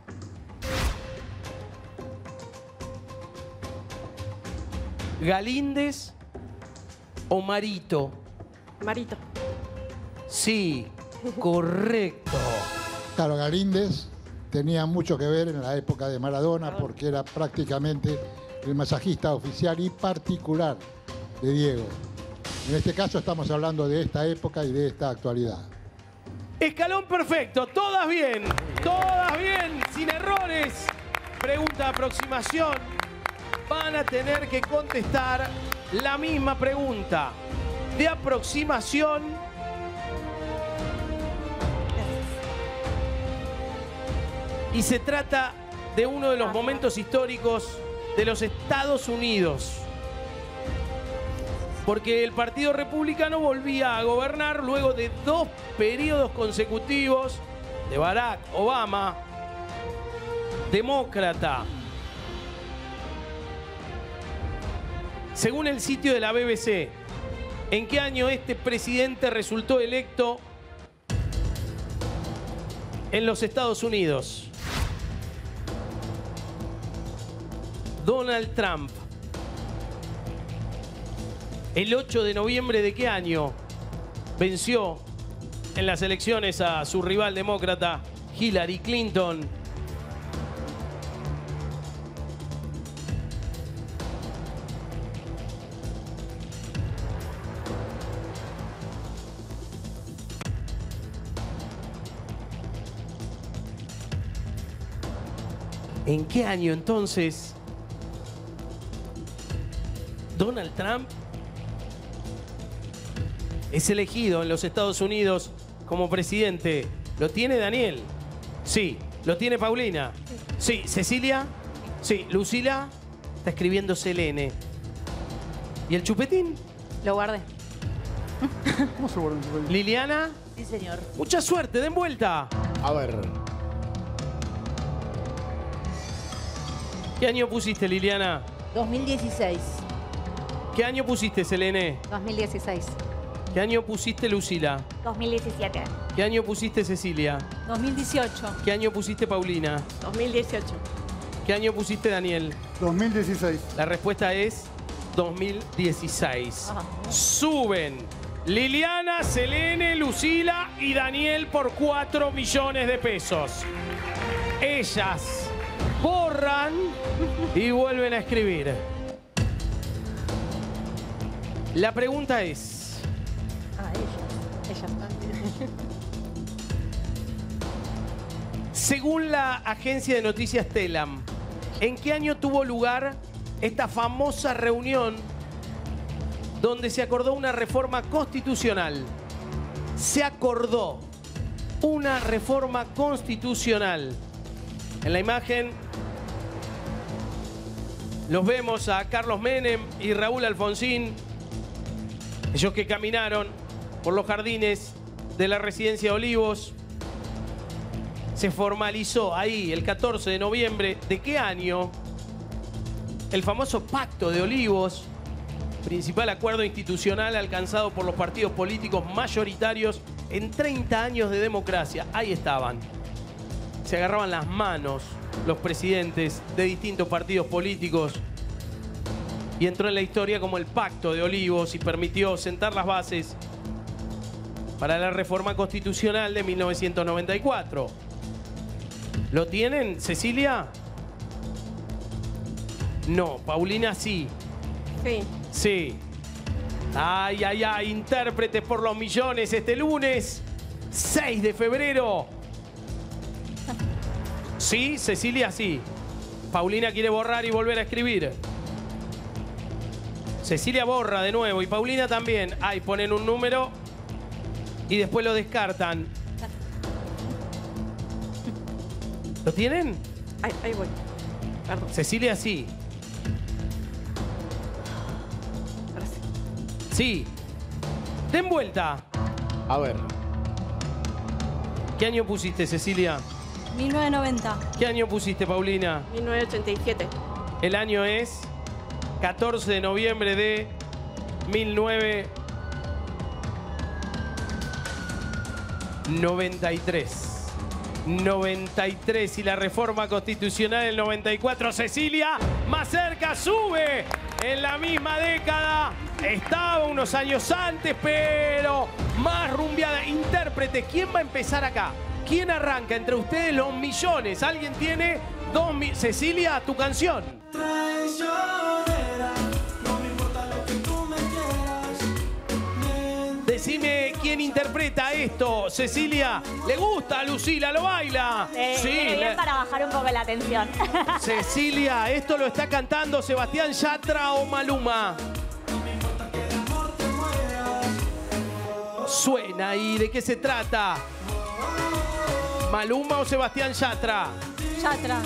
[SPEAKER 9] ¿Galíndez o Marito?
[SPEAKER 2] Marito.
[SPEAKER 9] Sí, correcto.
[SPEAKER 16] Claro, Galíndez tenía mucho que ver en la época de Maradona porque era prácticamente el masajista oficial y particular de Diego. En este caso estamos hablando de esta época y de esta actualidad.
[SPEAKER 9] Escalón perfecto, todas bien, todas bien, sin errores. Pregunta de aproximación. Van a tener que contestar la misma pregunta de aproximación. Y se trata de uno de los momentos históricos de los Estados Unidos. Porque el Partido Republicano volvía a gobernar luego de dos periodos consecutivos de Barack Obama, demócrata. Según el sitio de la B B C, ¿en qué año este presidente resultó electo en los Estados Unidos? Donald Trump. ¿El ocho de noviembre de qué año venció en las elecciones a su rival demócrata Hillary Clinton? ¿En qué año entonces Donald Trump es elegido en los Estados Unidos como presidente? ¿Lo tiene Daniel? Sí. ¿Lo tiene Paulina? Sí. ¿Cecilia? Sí. ¿Lucila? Está escribiendo Selene. ¿Y el chupetín?
[SPEAKER 18] Lo guardé.
[SPEAKER 10] ¿Cómo se guarda un chupetín?
[SPEAKER 9] ¿Liliana?
[SPEAKER 8] Sí, señor.
[SPEAKER 9] Mucha suerte, den vuelta.
[SPEAKER 10] A ver.
[SPEAKER 9] ¿Qué año pusiste, Liliana?
[SPEAKER 8] dos mil dieciséis.
[SPEAKER 9] ¿Qué año pusiste, Selene?
[SPEAKER 18] dos mil dieciséis.
[SPEAKER 9] ¿Qué año pusiste, Lucila?
[SPEAKER 13] dos mil diecisiete.
[SPEAKER 9] ¿Qué año pusiste, Cecilia?
[SPEAKER 18] dos mil dieciocho.
[SPEAKER 9] ¿Qué año pusiste, Paulina?
[SPEAKER 2] dos mil dieciocho.
[SPEAKER 9] ¿Qué año pusiste, Daniel?
[SPEAKER 10] dos mil dieciséis.
[SPEAKER 9] La respuesta es dos mil dieciséis. Suben Liliana, Selene, Lucila y Daniel por cuatro millones de pesos. Ellas borran y vuelven a escribir. La pregunta es...
[SPEAKER 18] Ah, ellas. Ellas también.
[SPEAKER 9] Según la agencia de noticias Telam, ¿en qué año tuvo lugar esta famosa reunión donde se acordó una reforma constitucional? Se acordó una reforma constitucional. En la imagen los vemos a Carlos Menem y Raúl Alfonsín, ellos que caminaron por los jardines de la residencia Olivos. Se formalizó ahí el catorce de noviembre. ¿De qué año? El famoso Pacto de Olivos, principal acuerdo institucional alcanzado por los partidos políticos mayoritarios en treinta años de democracia. Ahí estaban. Se agarraban las manos los presidentes de distintos partidos políticos y entró en la historia como el Pacto de Olivos y permitió sentar las bases para la reforma constitucional de mil novecientos noventa y cuatro. ¿Lo tienen, Cecilia? No. Paulina, sí.
[SPEAKER 2] Sí.
[SPEAKER 9] Sí. Ay, ay, ay. Intérpretes por los millones este lunes, seis de febrero. Sí, Cecilia, sí. Paulina quiere borrar y volver a escribir. Cecilia borra de nuevo y Paulina también. Ay, ponen un número y después lo descartan. ¿Lo tienen?
[SPEAKER 2] Ahí, ahí voy. Perdón.
[SPEAKER 9] Cecilia, sí.
[SPEAKER 2] Ahora sí.
[SPEAKER 9] Sí. Den vuelta.
[SPEAKER 10] A ver.
[SPEAKER 9] ¿Qué año pusiste, Cecilia?
[SPEAKER 13] mil novecientos noventa.
[SPEAKER 9] ¿Qué año pusiste, Paulina?
[SPEAKER 2] mil novecientos ochenta y siete.
[SPEAKER 9] El año es catorce de noviembre de mil novecientos noventa y tres. noventa y tres y la reforma constitucional del noventa y cuatro. Cecilia, más cerca, sube en la misma década. Estaba unos años antes, pero más rumbeada. Intérprete, ¿quién va a empezar acá? ¿Quién arranca entre ustedes los millones? ¿Alguien tiene dos mil? Cecilia, tu canción. Decime quién interpreta esto, Cecilia. ¿Le gusta a Lucila? ¿Lo baila?
[SPEAKER 13] Eh,
[SPEAKER 9] sí.
[SPEAKER 13] viene bien
[SPEAKER 9] le-
[SPEAKER 13] para bajar un poco la tensión.
[SPEAKER 9] Cecilia, ¿esto lo está cantando Sebastián Yatra o Maluma? Suena ahí, ¿de qué se trata? ¿Maluma o Sebastián Yatra?
[SPEAKER 13] Yatra.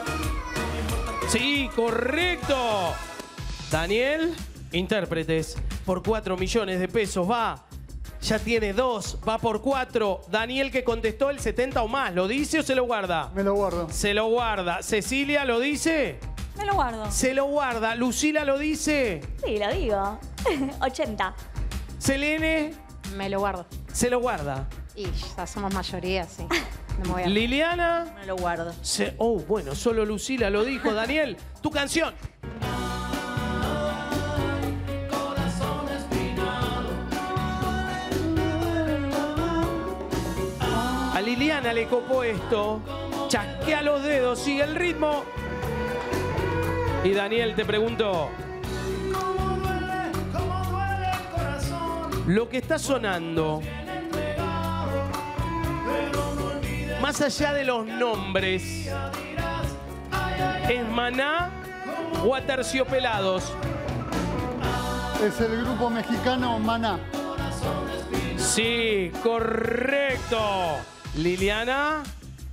[SPEAKER 9] Sí, correcto. Daniel, intérpretes, por cuatro millones de pesos va. Ya tiene dos, va por cuatro. Daniel, que contestó el setenta o más, ¿lo dice o se lo guarda?
[SPEAKER 10] Me lo guardo.
[SPEAKER 9] Se lo guarda. ¿Cecilia lo dice?
[SPEAKER 13] Me lo guardo.
[SPEAKER 9] Se lo guarda. ¿Lucila lo dice?
[SPEAKER 13] Sí, lo digo. ochenta.
[SPEAKER 9] ¿Selene?
[SPEAKER 18] Me lo guardo.
[SPEAKER 9] Se lo guarda.
[SPEAKER 18] Y ya somos mayoría, sí. No me voy a...
[SPEAKER 9] ¿Liliana?
[SPEAKER 8] Me lo guardo.
[SPEAKER 9] Se... Oh, bueno, solo Lucila lo dijo. Daniel, tu canción. A Liliana le copó esto. Chasquea los dedos, sigue el ritmo. Y Daniel te preguntó. Lo que está sonando, más allá de los nombres, ¿Es Maná o Aterciopelados?
[SPEAKER 1] Es el grupo mexicano Maná.
[SPEAKER 9] Sí, correcto. Liliana,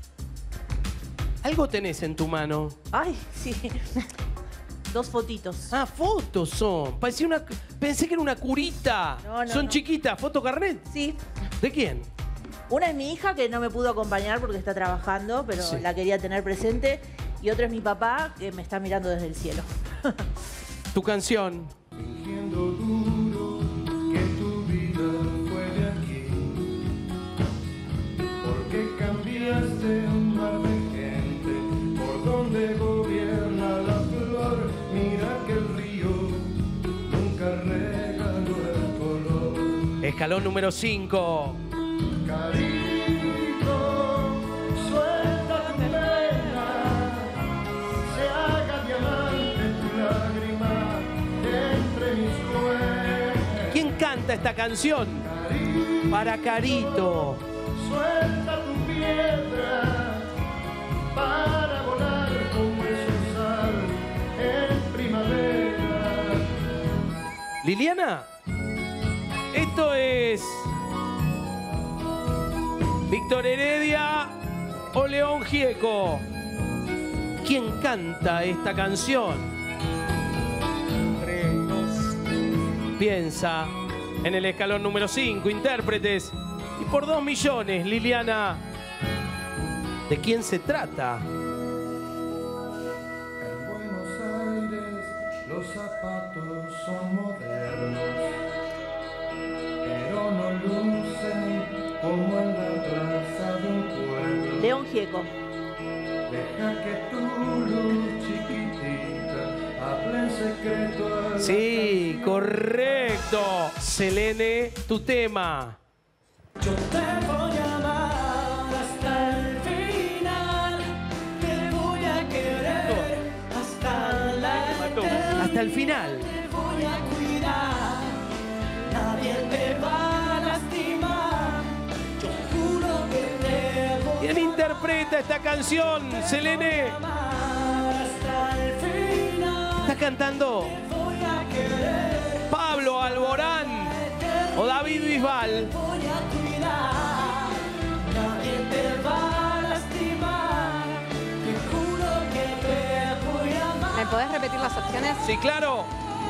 [SPEAKER 9] algo tenés en tu mano.
[SPEAKER 8] Ay, sí. Dos fotitos.
[SPEAKER 9] Ah, fotos son. Parecía una, pensé que era una curita.
[SPEAKER 8] No, no,
[SPEAKER 9] ¿Son
[SPEAKER 8] no.
[SPEAKER 9] chiquitas? ¿Foto carnet?
[SPEAKER 8] Sí.
[SPEAKER 9] ¿De quién?
[SPEAKER 8] Una es mi hija, que no me pudo acompañar porque está trabajando, pero
[SPEAKER 9] Sí.
[SPEAKER 8] la quería tener presente. Y otro es mi papá, que me está mirando desde el cielo.
[SPEAKER 9] Tu canción.
[SPEAKER 19] Fingiendo duro que tu vida fue de aquí, porque cambiaste un mar de gente por donde gobierna la flor. Mira que el río nunca regaló el color.
[SPEAKER 9] Escalón número cinco.
[SPEAKER 19] Carito, suelta tu pena, se haga diamante tu lágrima entre mis cuernos.
[SPEAKER 9] ¿Quién canta esta canción? Para Carito.
[SPEAKER 19] Suelta tu piedra para volar como el sal en primavera.
[SPEAKER 9] Liliana, esto es Víctor Heredia o León Gieco. ¿Quién canta esta canción? Piensa en el escalón número cinco, intérpretes. Y por dos millones, Liliana, ¿de quién se trata?
[SPEAKER 19] En Buenos Aires los zapatos son modernos, pero no lucen como en la plaza de un pueblo.
[SPEAKER 8] León Gieco.
[SPEAKER 19] Deja que tu luz chiquitita hable en secreto a la
[SPEAKER 9] Sí, correcto. Selene, tu tema.
[SPEAKER 19] Yo te voy a amar hasta el final, te voy a querer hasta la eternidad.
[SPEAKER 9] Hasta el final.
[SPEAKER 19] Te voy a cuidar, nadie te va a lastimar. Yo juro que te voy
[SPEAKER 9] ¿Quién interpreta esta canción, Selene?
[SPEAKER 19] hasta el final.
[SPEAKER 9] ¿Está cantando
[SPEAKER 19] Te voy a querer,
[SPEAKER 9] Pablo Alborán o David Bisbal?
[SPEAKER 19] voy a cuidar, nadie te va a lastimar. Te juro que te voy a amar.
[SPEAKER 17] ¿Me podés repetir las opciones?
[SPEAKER 9] Sí, claro.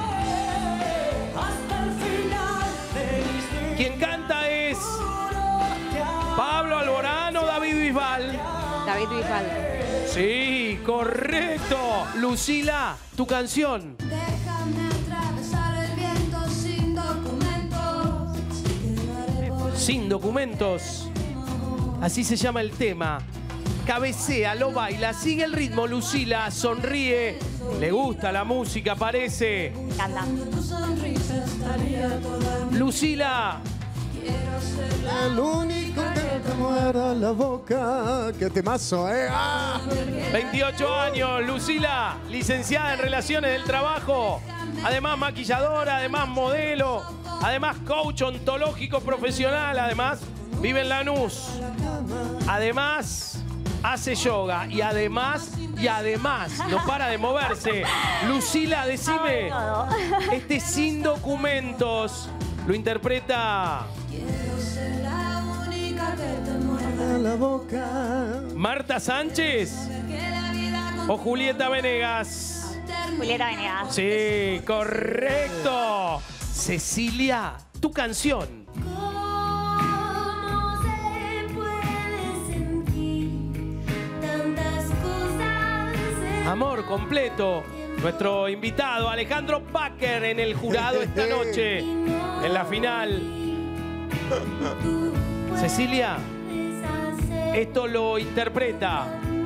[SPEAKER 19] Hasta el final de mis días.
[SPEAKER 9] Quien canta es Pablo Alborán o David Bisbal.
[SPEAKER 17] David Bisbal.
[SPEAKER 9] Sí, correcto. Lucila, tu canción.
[SPEAKER 19] Déjame atravesar el viento sin documentos. Quedaré por
[SPEAKER 9] Sin documentos. Así se llama el tema. Cabecea, lo baila, sigue el ritmo. Lucila sonríe. Le gusta la música, parece.
[SPEAKER 13] Canta.
[SPEAKER 19] tu sonrisa estaría toda mi.
[SPEAKER 9] Lucila.
[SPEAKER 19] Quiero ser la
[SPEAKER 10] El único que te muera la boca. ¡Qué temazo, eh! ¡Ah!
[SPEAKER 9] veintiocho años, Lucila, licenciada en Relaciones del Trabajo, además maquilladora, además modelo, además coach ontológico profesional, además vive en Lanús, además hace yoga y además, y además no para de moverse. Lucila, decime, este Sin Documentos lo interpreta
[SPEAKER 19] Quiero ser la única que te muerda
[SPEAKER 10] La boca.
[SPEAKER 9] Marta Sánchez
[SPEAKER 19] que la vida con
[SPEAKER 9] o Julieta Venegas.
[SPEAKER 13] Julieta Venegas.
[SPEAKER 9] Sí, correcto. Cecilia, tu canción.
[SPEAKER 19] ¿Cómo se puede sentir tantas cosas?
[SPEAKER 9] Amor completo. Nuestro invitado Alejandro Packer en el jurado esta noche. En la final. Cecilia, esto lo interpreta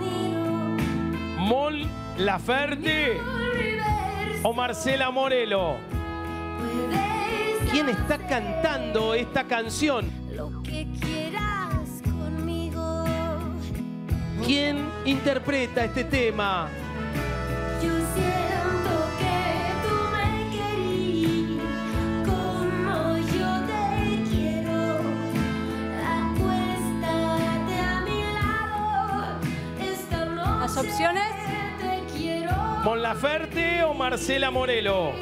[SPEAKER 9] Mon Laferte o Marcela Morelo. ¿Quién está cantando esta canción?
[SPEAKER 19] Lo que quieras conmigo.
[SPEAKER 9] ¿Quién interpreta este tema?
[SPEAKER 19] Yo siento que tú me querís como yo te quiero. Acuéstate a mi lado esta noche.
[SPEAKER 17] Las opciones.
[SPEAKER 19] Te
[SPEAKER 9] ¿Mon Laferte o Marcela Morelo?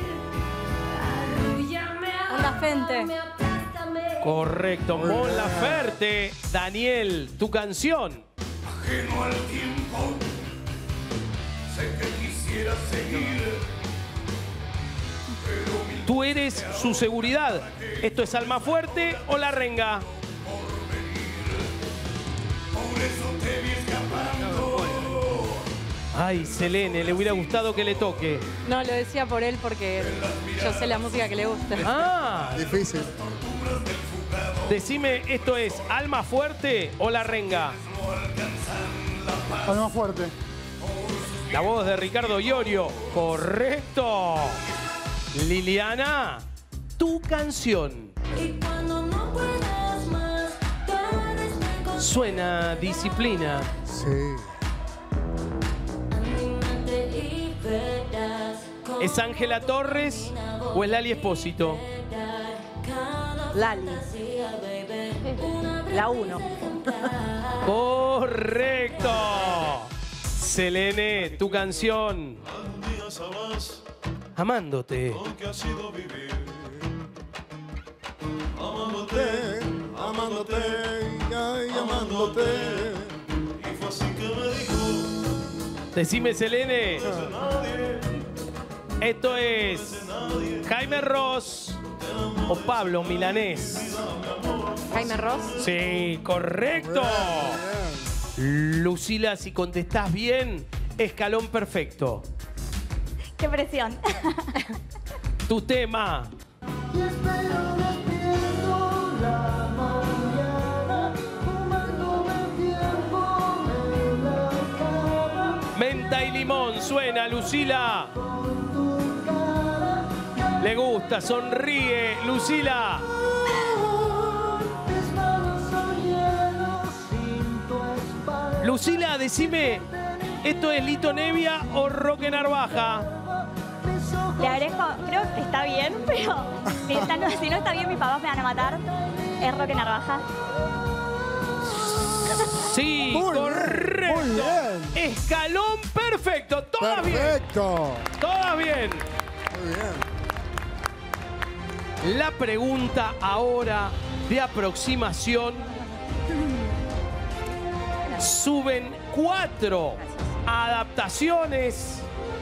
[SPEAKER 20] Mon Laferte.
[SPEAKER 9] Correcto, Mon Laferte. Daniel, tu canción.
[SPEAKER 19] Ajeno al tiempo, sé que quisiera seguir, pero mi
[SPEAKER 9] Tú eres su seguridad. ¿Esto es Almafuerte o La Renga?
[SPEAKER 19] por eso te vi escapando.
[SPEAKER 9] Ay, Selene, le hubiera gustado que le toque.
[SPEAKER 20] No, lo decía por él porque yo sé la música que le gusta.
[SPEAKER 9] Ah,
[SPEAKER 10] Difícil.
[SPEAKER 9] decime, ¿esto es Almafuerte o La Renga?
[SPEAKER 1] Almafuerte.
[SPEAKER 9] La voz de Ricardo Iorio. Correcto. Liliana, tu canción. Suena Disciplina.
[SPEAKER 10] Sí.
[SPEAKER 9] ¿Es Ángela Torres o es Lali Espósito?
[SPEAKER 8] Lali. La uno.
[SPEAKER 9] Correcto. Selene, tu canción. Amándote.
[SPEAKER 10] Amándote, amándote, ay, amándote.
[SPEAKER 19] Y fue así que me dijo,
[SPEAKER 9] Decime, Selene. Esto es Jaime Ross o Pablo Milanés.
[SPEAKER 20] Jaime Ross.
[SPEAKER 9] Sí, correcto. Lucila, si contestás bien, escalón perfecto.
[SPEAKER 13] ¡Qué presión!
[SPEAKER 9] Tu tema.
[SPEAKER 19] y espero despierto la mañana, fumándome tiempo en la cama.
[SPEAKER 9] Menta y limón suena, Lucila. Le gusta, sonríe, Lucila.
[SPEAKER 19] Mis manos son hielos sin tu espalda.
[SPEAKER 9] Lucila, decime, ¿esto es Lito Nevia o Roque Narvaja?
[SPEAKER 13] Le agradezco, creo que está bien, pero si, está- no, si no está bien, mis papás me van a matar. Es Roque Narvaja.
[SPEAKER 9] Sí,
[SPEAKER 10] Muy bien,
[SPEAKER 9] correcto.
[SPEAKER 10] muy bien.
[SPEAKER 9] Escalón perfecto. Todas bien.
[SPEAKER 10] Perfecto.
[SPEAKER 9] Todas bien.
[SPEAKER 10] Muy bien.
[SPEAKER 9] La pregunta ahora de aproximación. Suben cuatro adaptaciones.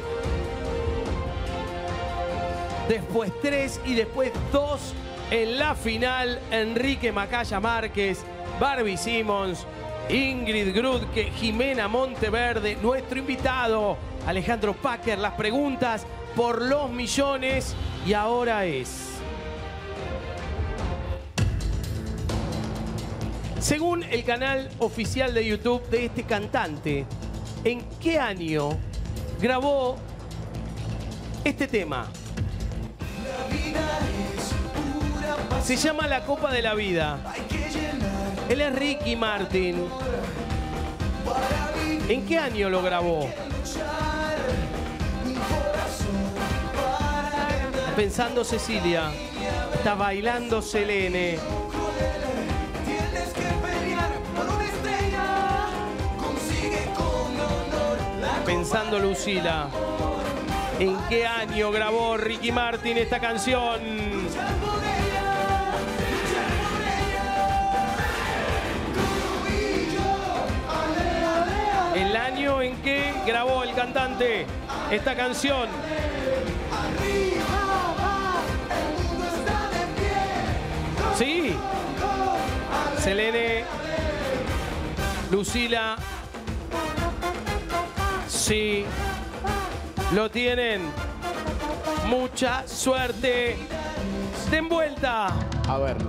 [SPEAKER 9] Después tres y después dos en la final. Enrique Macaya Márquez, Barbie Simmons, Ingrid Grudke, Jimena Monteverde, nuestro invitado Alejandro Packer. Las preguntas por los millones y ahora es... Según el canal oficial de YouTube de este cantante, ¿en qué año grabó este tema? Se llama La Copa de la Vida. Él es Ricky Martin. ¿En qué año lo grabó? Pensando Cecilia. Está bailando Selene. Pensando Lucila. ¿En qué año grabó Ricky Martin esta canción? El año en que grabó el cantante esta canción. Sí. Selene. Lucila. Sí. Lo tienen. Mucha suerte. Den vuelta.
[SPEAKER 10] A ver.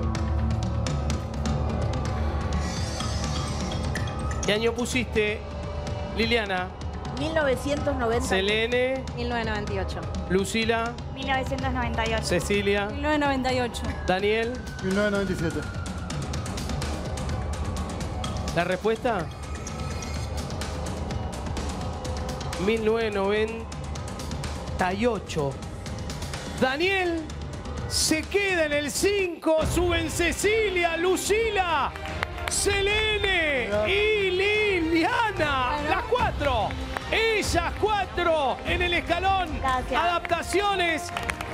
[SPEAKER 9] ¿Qué año pusiste, Liliana?
[SPEAKER 8] mil novecientos noventa.
[SPEAKER 9] Selene.
[SPEAKER 20] mil novecientos noventa y ocho.
[SPEAKER 9] Lucila.
[SPEAKER 13] mil novecientos noventa y ocho.
[SPEAKER 9] Cecilia.
[SPEAKER 20] mil novecientos noventa y ocho.
[SPEAKER 9] Daniel.
[SPEAKER 1] mil novecientos noventa y siete.
[SPEAKER 9] ¿La respuesta? mil novecientos noventa y ocho. Daniel se queda en el cinco. Suben Cecilia, Lucila, Selene y Liliana. Las cuatro. Ellas cuatro en el escalón.
[SPEAKER 13] Gracias.
[SPEAKER 9] Adaptaciones.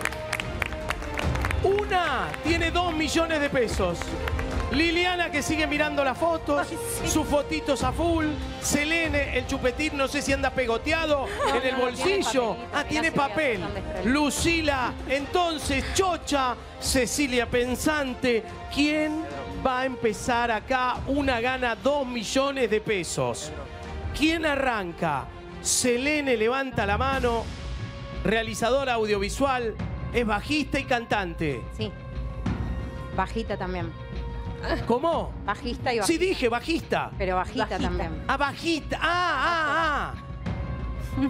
[SPEAKER 9] Una tiene dos millones de pesos. Liliana, que sigue mirando las fotos, sus fotitos a full. Selene, el chupetín, no sé si anda pegoteado
[SPEAKER 17] No,
[SPEAKER 9] en el
[SPEAKER 17] no,
[SPEAKER 9] bolsillo.
[SPEAKER 17] tiene papelito,
[SPEAKER 9] Ah,
[SPEAKER 17] que
[SPEAKER 9] tiene
[SPEAKER 17] no se vea
[SPEAKER 9] papel.
[SPEAKER 17] dónde está el-
[SPEAKER 9] Lucila, entonces, Chocha, Cecilia Pensante. ¿Quién va a empezar acá? Una gana dos millones de pesos. ¿Quién arranca? Selene levanta la mano, realizadora audiovisual, es bajista y cantante.
[SPEAKER 17] Sí. Bajita también.
[SPEAKER 9] ¿Cómo?
[SPEAKER 17] Bajista y bajita.
[SPEAKER 9] Sí, dije bajista.
[SPEAKER 17] Pero bajita,
[SPEAKER 8] Bajita.
[SPEAKER 17] también.
[SPEAKER 9] Ah, bajita. Ah, ah, ah.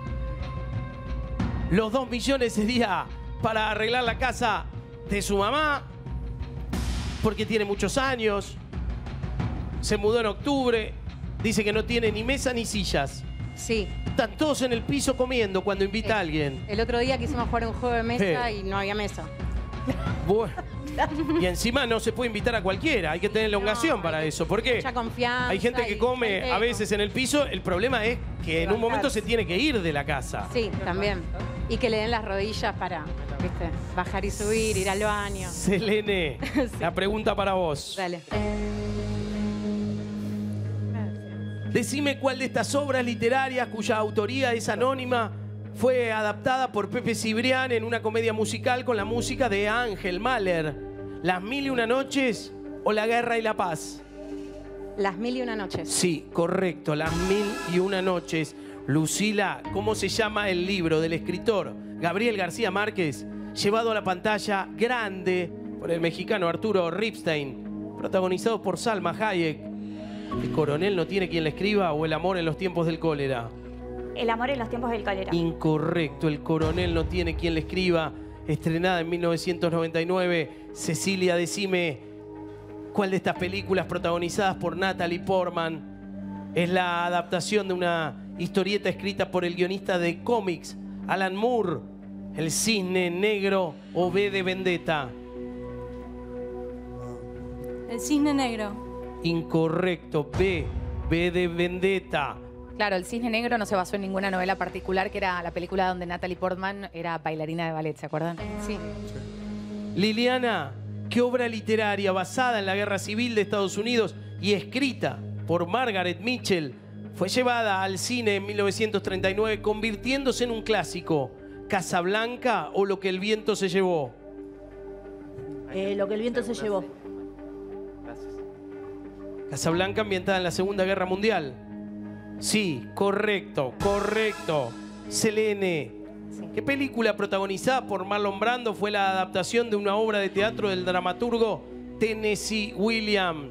[SPEAKER 9] Los dos millones sería para arreglar la casa de su mamá, porque tiene muchos años. Se mudó en octubre. Dice que no tiene ni mesa ni sillas.
[SPEAKER 17] Sí.
[SPEAKER 9] Están todos en el piso comiendo cuando invita a alguien.
[SPEAKER 17] El otro día quisimos jugar un juego de mesa
[SPEAKER 9] Sí.
[SPEAKER 17] y no había mesa.
[SPEAKER 9] Bueno. Y encima no se puede invitar a cualquiera. Hay que tener elongación para eso. ¿Por qué?
[SPEAKER 17] Mucha confianza.
[SPEAKER 9] Hay gente que
[SPEAKER 17] y
[SPEAKER 9] come
[SPEAKER 17] gente
[SPEAKER 9] a veces en el piso. El problema es que en un momento se tiene que ir de la casa.
[SPEAKER 17] Sí, también. Y que le den las rodillas para, ¿viste? Bajar y subir, ir al baño.
[SPEAKER 9] Selene, la pregunta para vos.
[SPEAKER 17] Dale.
[SPEAKER 9] Decime cuál de estas obras literarias cuya autoría es anónima fue adaptada por Pepe Cibrián en una comedia musical con la música de Ángel Mahler. ¿Las Mil y Una Noches o La Guerra y la Paz?
[SPEAKER 17] Las mil y una noches.
[SPEAKER 9] Sí, correcto, Las Mil y Una Noches. Lucila, ¿cómo se llama el libro del escritor Gabriel García Márquez, llevado a la pantalla grande por el mexicano Arturo Ripstein, protagonizado por Salma Hayek? ¿El coronel no tiene quien le escriba o El amor en los tiempos del cólera?
[SPEAKER 13] El amor en los tiempos del cólera.
[SPEAKER 9] Incorrecto, El coronel no tiene quien le escriba. Estrenada en mil novecientos noventa y nueve. Cecilia, decime cuál de estas películas protagonizadas por Natalie Portman es la adaptación de una historieta escrita por el guionista de cómics Alan Moore. El Cisne Negro o V de Vendetta.
[SPEAKER 20] El cisne negro.
[SPEAKER 9] Incorrecto, B, V de Vendetta.
[SPEAKER 17] Claro, El Cisne Negro no se basó en ninguna novela particular, que era la película donde Natalie Portman era bailarina de ballet, ¿se acuerdan? Sí.
[SPEAKER 9] Liliana, ¿qué obra literaria basada en la Guerra Civil de Estados Unidos y escrita por Margaret Mitchell fue llevada al cine en mil novecientos treinta y nueve, convirtiéndose en un clásico? ¿Casablanca o Lo que el viento se llevó?
[SPEAKER 8] Eh, lo que el viento se llevó.
[SPEAKER 9] Casablanca, ambientada en la Segunda Guerra Mundial. Sí, correcto, correcto. Selene, ¿qué película protagonizada por Marlon Brando fue la adaptación de una obra de teatro del dramaturgo Tennessee Williams?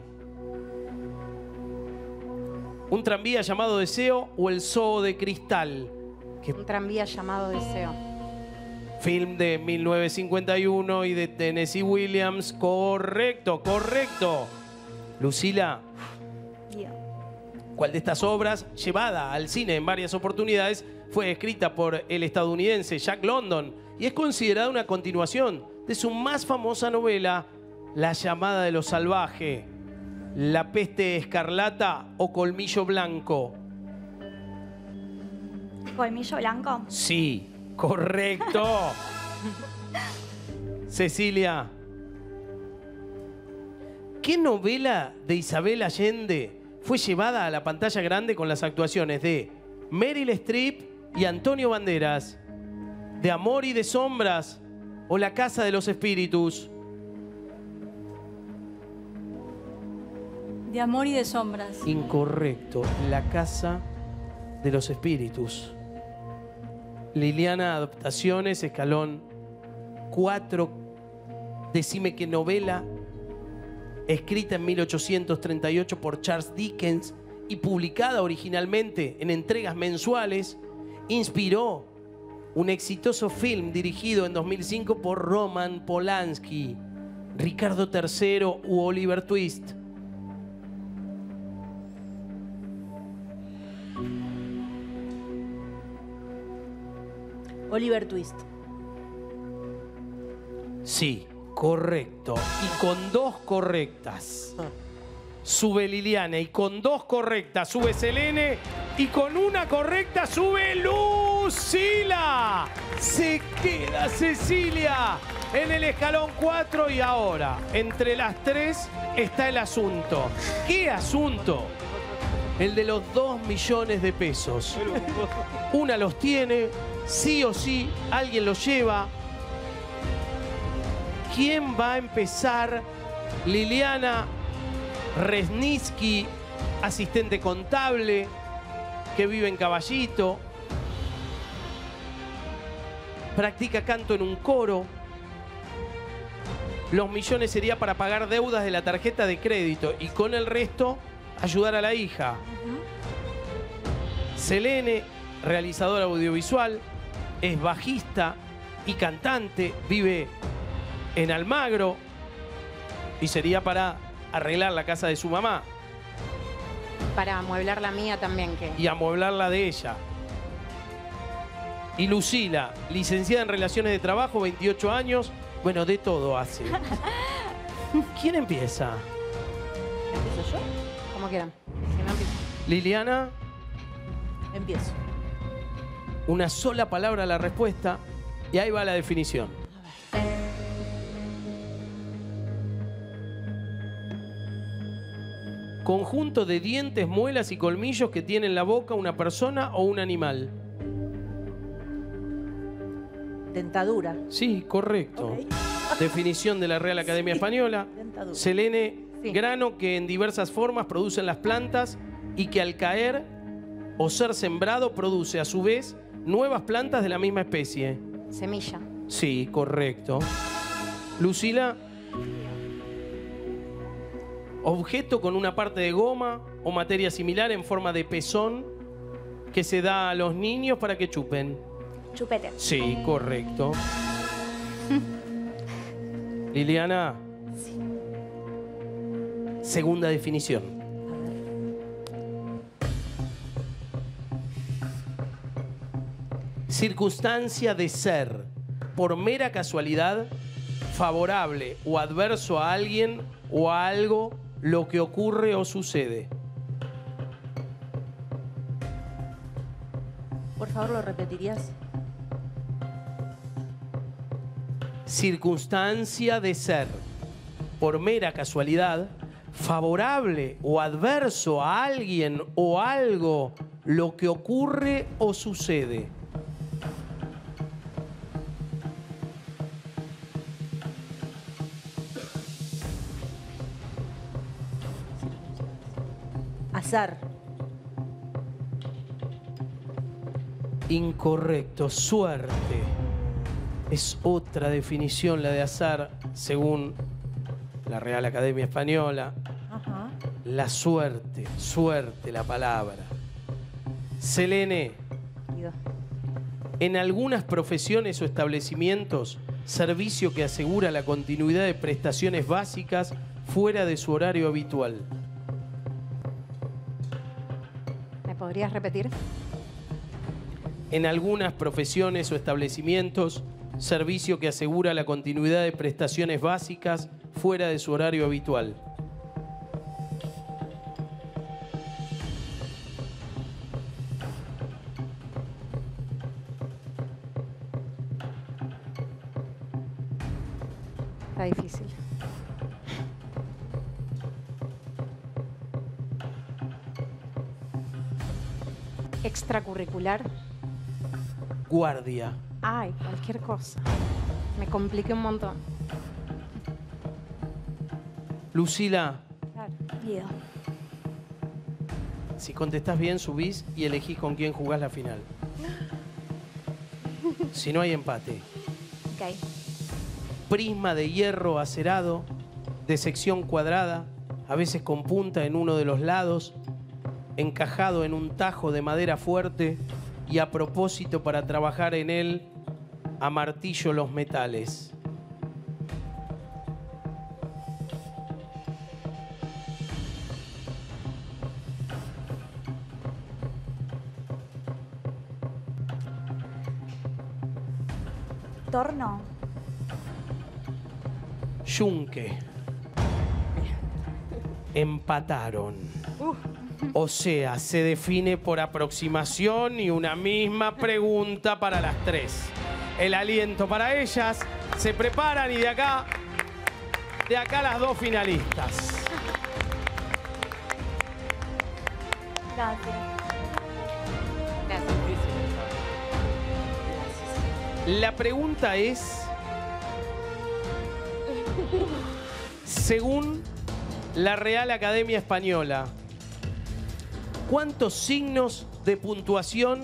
[SPEAKER 9] ¿Un tranvía llamado Deseo o El Zoo de Cristal? ¿Qué
[SPEAKER 17] Un tranvía llamado Deseo.
[SPEAKER 9] film de mil novecientos cincuenta y uno y de Tennessee Williams? Correcto, correcto. Lucila, ¿cuál de estas obras, llevada al cine en varias oportunidades, fue escrita por el estadounidense Jack London y es considerada una continuación de su más famosa novela, La llamada de lo salvaje? ¿La peste escarlata o Colmillo Blanco?
[SPEAKER 13] ¿Colmillo blanco?
[SPEAKER 9] Sí, correcto. Cecilia, ¿qué novela de Isabel Allende fue llevada a la pantalla grande con las actuaciones de Meryl Streep y Antonio Banderas? ¿De Amor y de Sombras o La Casa de los Espíritus?
[SPEAKER 20] De amor y de sombras.
[SPEAKER 9] Incorrecto, La Casa de los Espíritus. Liliana, adaptaciones, escalón cuatro. Decime qué novela, escrita en mil ochocientos treinta y ocho por Charles Dickens y publicada originalmente en entregas mensuales, inspiró un exitoso film dirigido en dos mil cinco por Roman Polanski, Ricardo tercero u Oliver Twist.
[SPEAKER 8] Oliver Twist.
[SPEAKER 9] Sí, correcto. Y con dos correctas. Sube Liliana y con dos correctas sube Selene. Y con una correcta sube Lucila. Se queda Cecilia en el escalón cuatro y ahora, entre las tres está el asunto. ¿Qué asunto? El de los dos millones de pesos. Una los tiene, sí o sí, alguien los lleva. ¿Quién va a empezar? Liliana Resnitsky, asistente contable, que vive en Caballito. Practica canto en un coro. Los millones sería para pagar deudas de la tarjeta de crédito y con el resto ayudar a la hija. Uh-huh. Selene, realizadora audiovisual, es bajista y cantante, vive en Almagro y sería para arreglar la casa de su mamá.
[SPEAKER 6] Para amueblar la mía también. ¿Qué?
[SPEAKER 9] Y amueblar la de ella. Y Lucila, licenciada en Relaciones de Trabajo, veintiocho años. Bueno, de todo hace. ¿Quién empieza?
[SPEAKER 6] ¿Empiezo yo? Como quieran. Si no, empiezo.
[SPEAKER 9] Liliana.
[SPEAKER 8] Empiezo.
[SPEAKER 9] Una sola palabra a la respuesta y ahí va la definición. Conjunto de dientes, muelas y colmillos que tiene en la boca una persona o un animal.
[SPEAKER 8] Dentadura.
[SPEAKER 9] Sí, correcto. Okay. Definición de la Real Academia sí. Española. Dentadura. Selene, sí. Grano que en diversas formas producen las plantas y que al caer o ser sembrado produce a su vez nuevas plantas de la misma especie.
[SPEAKER 6] Semilla.
[SPEAKER 9] Sí, correcto. Lucila. Objeto con una parte de goma o materia similar en forma de pezón que se da a los niños para que chupen.
[SPEAKER 13] Chupete.
[SPEAKER 9] Sí, correcto. Liliana.
[SPEAKER 13] Sí.
[SPEAKER 9] Segunda definición. Circunstancia de ser, por mera casualidad, favorable o adverso a alguien o a algo, lo que ocurre o sucede.
[SPEAKER 8] Por favor, ¿lo repetirías?
[SPEAKER 9] Circunstancia de ser, por mera casualidad, favorable o adverso a alguien o algo, lo que ocurre o sucede.
[SPEAKER 8] Azar.
[SPEAKER 9] Incorrecto, suerte. Es otra definición la de azar, según la Real Academia Española. Ajá. La suerte, suerte la palabra. Selene, en algunas profesiones o establecimientos, servicio que asegura la continuidad de prestaciones básicas fuera de su horario habitual.
[SPEAKER 6] ¿Me podrías repetir?
[SPEAKER 9] En algunas profesiones o establecimientos, servicio que asegura la continuidad de prestaciones básicas fuera de su horario habitual.
[SPEAKER 6] Está difícil. Extracurricular.
[SPEAKER 9] Guardia.
[SPEAKER 6] Ay, cualquier cosa. Me compliqué un montón.
[SPEAKER 9] Lucila.
[SPEAKER 13] Claro. Guido.
[SPEAKER 9] Si contestás bien, subís y elegís con quién jugás la final. Si no, hay empate.
[SPEAKER 13] Ok.
[SPEAKER 9] Prisma de hierro acerado, de sección cuadrada, a veces con punta en uno de los lados, encajado en un tajo de madera fuerte y a propósito para trabajar en él a martillo los metales.
[SPEAKER 13] Torno.
[SPEAKER 9] Yunque. Empataron.
[SPEAKER 13] Uh.
[SPEAKER 9] O sea, se define por aproximación y una misma pregunta para las tres. El aliento para ellas. Se preparan y de acá, de acá las dos finalistas.
[SPEAKER 13] Gracias.
[SPEAKER 9] La pregunta es, según la Real Academia Española, ¿cuántos signos de puntuación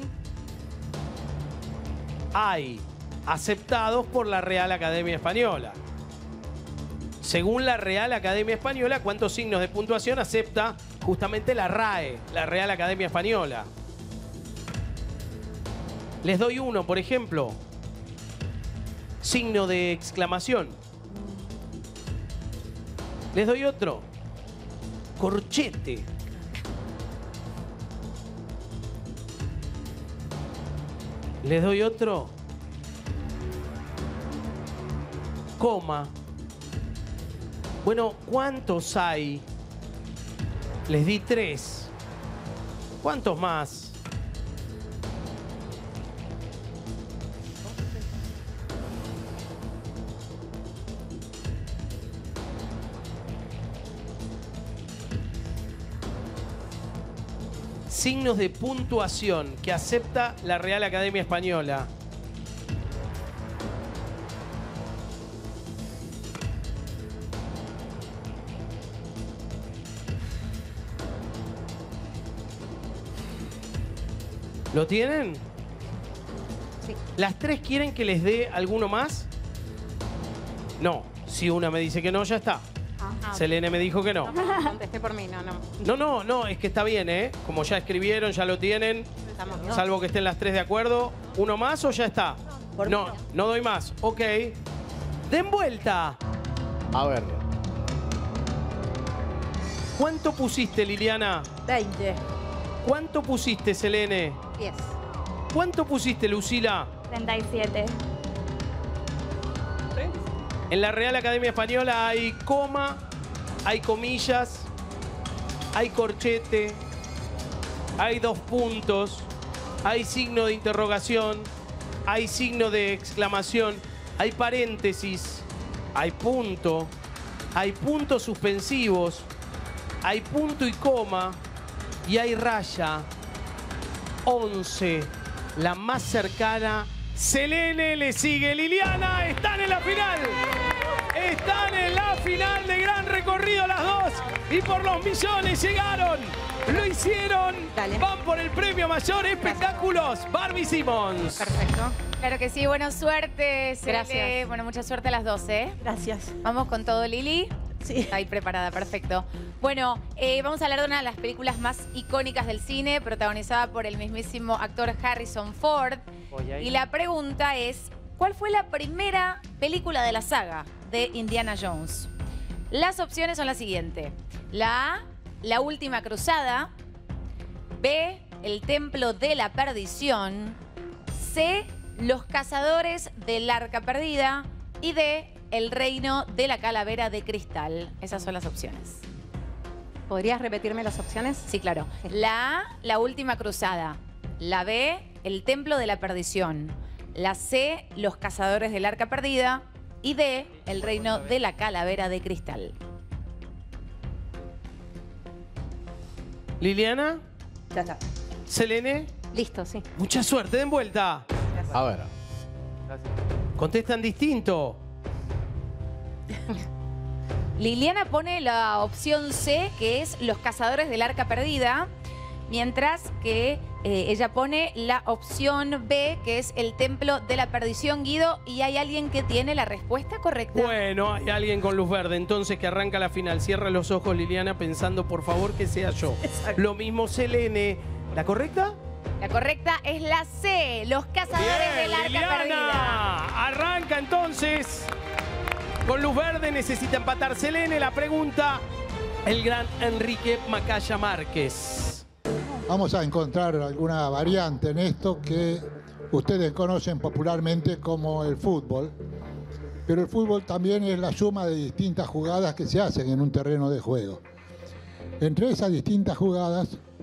[SPEAKER 9] hay aceptados por la Real Academia Española? Según la Real Academia Española, ¿cuántos signos de puntuación acepta justamente la R A E, la Real Academia Española? Les doy uno, por ejemplo. Signo de exclamación. Les doy otro. Corchete. Les doy otro. Coma. Bueno, ¿cuántos hay? Les di tres. ¿Cuántos más? Signos de puntuación que acepta la Real Academia Española. ¿Lo tienen?
[SPEAKER 20] Sí.
[SPEAKER 9] ¿Las tres quieren que les dé alguno más? No. Si una me dice que no, ya está.
[SPEAKER 20] Ah,
[SPEAKER 9] Selene me dijo que no.
[SPEAKER 20] no. Contesté por mí, no, no.
[SPEAKER 9] No, no, no, es que está bien, ¿eh? Como ya escribieron, ya lo tienen.
[SPEAKER 20] Estamos bien.
[SPEAKER 9] Salvo que estén las tres de acuerdo. ¿Uno más o ya está? No, no doy más. Ok. Den vuelta.
[SPEAKER 10] A ver.
[SPEAKER 9] ¿Cuánto pusiste, Liliana?
[SPEAKER 11] veinte.
[SPEAKER 9] ¿Cuánto pusiste, Selene?
[SPEAKER 20] diez.
[SPEAKER 9] ¿Cuánto pusiste, Lucila?
[SPEAKER 13] treinta y siete.
[SPEAKER 9] En la Real Academia Española hay coma, hay comillas, hay corchete, hay dos puntos, hay signo de interrogación, hay signo de exclamación, hay paréntesis, hay punto, hay puntos suspensivos, hay punto y coma y hay raya. once, la más cercana. Selene le sigue Liliana, están en la final. Están en la final de gran recorrido las dos. Y por los millones llegaron. Lo hicieron.
[SPEAKER 20] Dale.
[SPEAKER 9] Van por el premio mayor. Espectáculos. Barbie Simmons.
[SPEAKER 17] Perfecto. Claro que sí. Bueno, suerte, Cele.
[SPEAKER 20] Gracias.
[SPEAKER 17] Bueno, mucha suerte a las dos, ¿eh?
[SPEAKER 11] Gracias.
[SPEAKER 17] Vamos con todo, Lili.
[SPEAKER 11] Sí.
[SPEAKER 17] Está ahí preparada, perfecto. Bueno, eh, vamos a hablar de una de las películas más icónicas del cine, protagonizada por el mismísimo actor Harrison Ford. Y la pregunta es, ¿cuál fue la primera película de la saga de Indiana Jones? Las opciones son las siguientes. La A, La Última Cruzada. B, El Templo de la Perdición. C, Los Cazadores del Arca Perdida. Y D, El Reino de la Calavera de Cristal. Esas son las opciones.
[SPEAKER 20] ¿Podrías repetirme las opciones?
[SPEAKER 17] Sí, claro. La A, La Última Cruzada. La B, El Templo de la Perdición. La C, Los Cazadores del Arca Perdida. Y D, El Reino de la Calavera de Cristal.
[SPEAKER 9] Liliana.
[SPEAKER 11] Ya está.
[SPEAKER 9] Selene.
[SPEAKER 20] Listo, sí.
[SPEAKER 9] Mucha suerte, den vuelta.
[SPEAKER 10] A ver.
[SPEAKER 9] Contestan distinto.
[SPEAKER 17] Liliana pone la opción C, que es Los Cazadores del Arca Perdida, mientras que eh, ella pone la opción B, que es El Templo de la Perdición, Guido, y hay alguien que tiene la respuesta correcta.
[SPEAKER 9] Bueno, hay alguien con luz verde, entonces que arranca la final. Cierra los ojos, Liliana, pensando por favor que sea yo.
[SPEAKER 11] Exacto.
[SPEAKER 9] Lo mismo Selene. ¿La correcta?
[SPEAKER 17] La correcta es la C, Los Cazadores
[SPEAKER 9] Bien,
[SPEAKER 17] del Arca
[SPEAKER 9] Liliana.
[SPEAKER 17] Perdida.
[SPEAKER 9] Arranca entonces. Con luz verde necesita empatar Selene. La pregunta, el gran Enrique Macaya Márquez.
[SPEAKER 16] Vamos a encontrar alguna variante en esto que ustedes conocen popularmente como el fútbol. Pero el fútbol también es la suma de distintas jugadas que se hacen en un terreno de juego. Entre esas distintas jugadas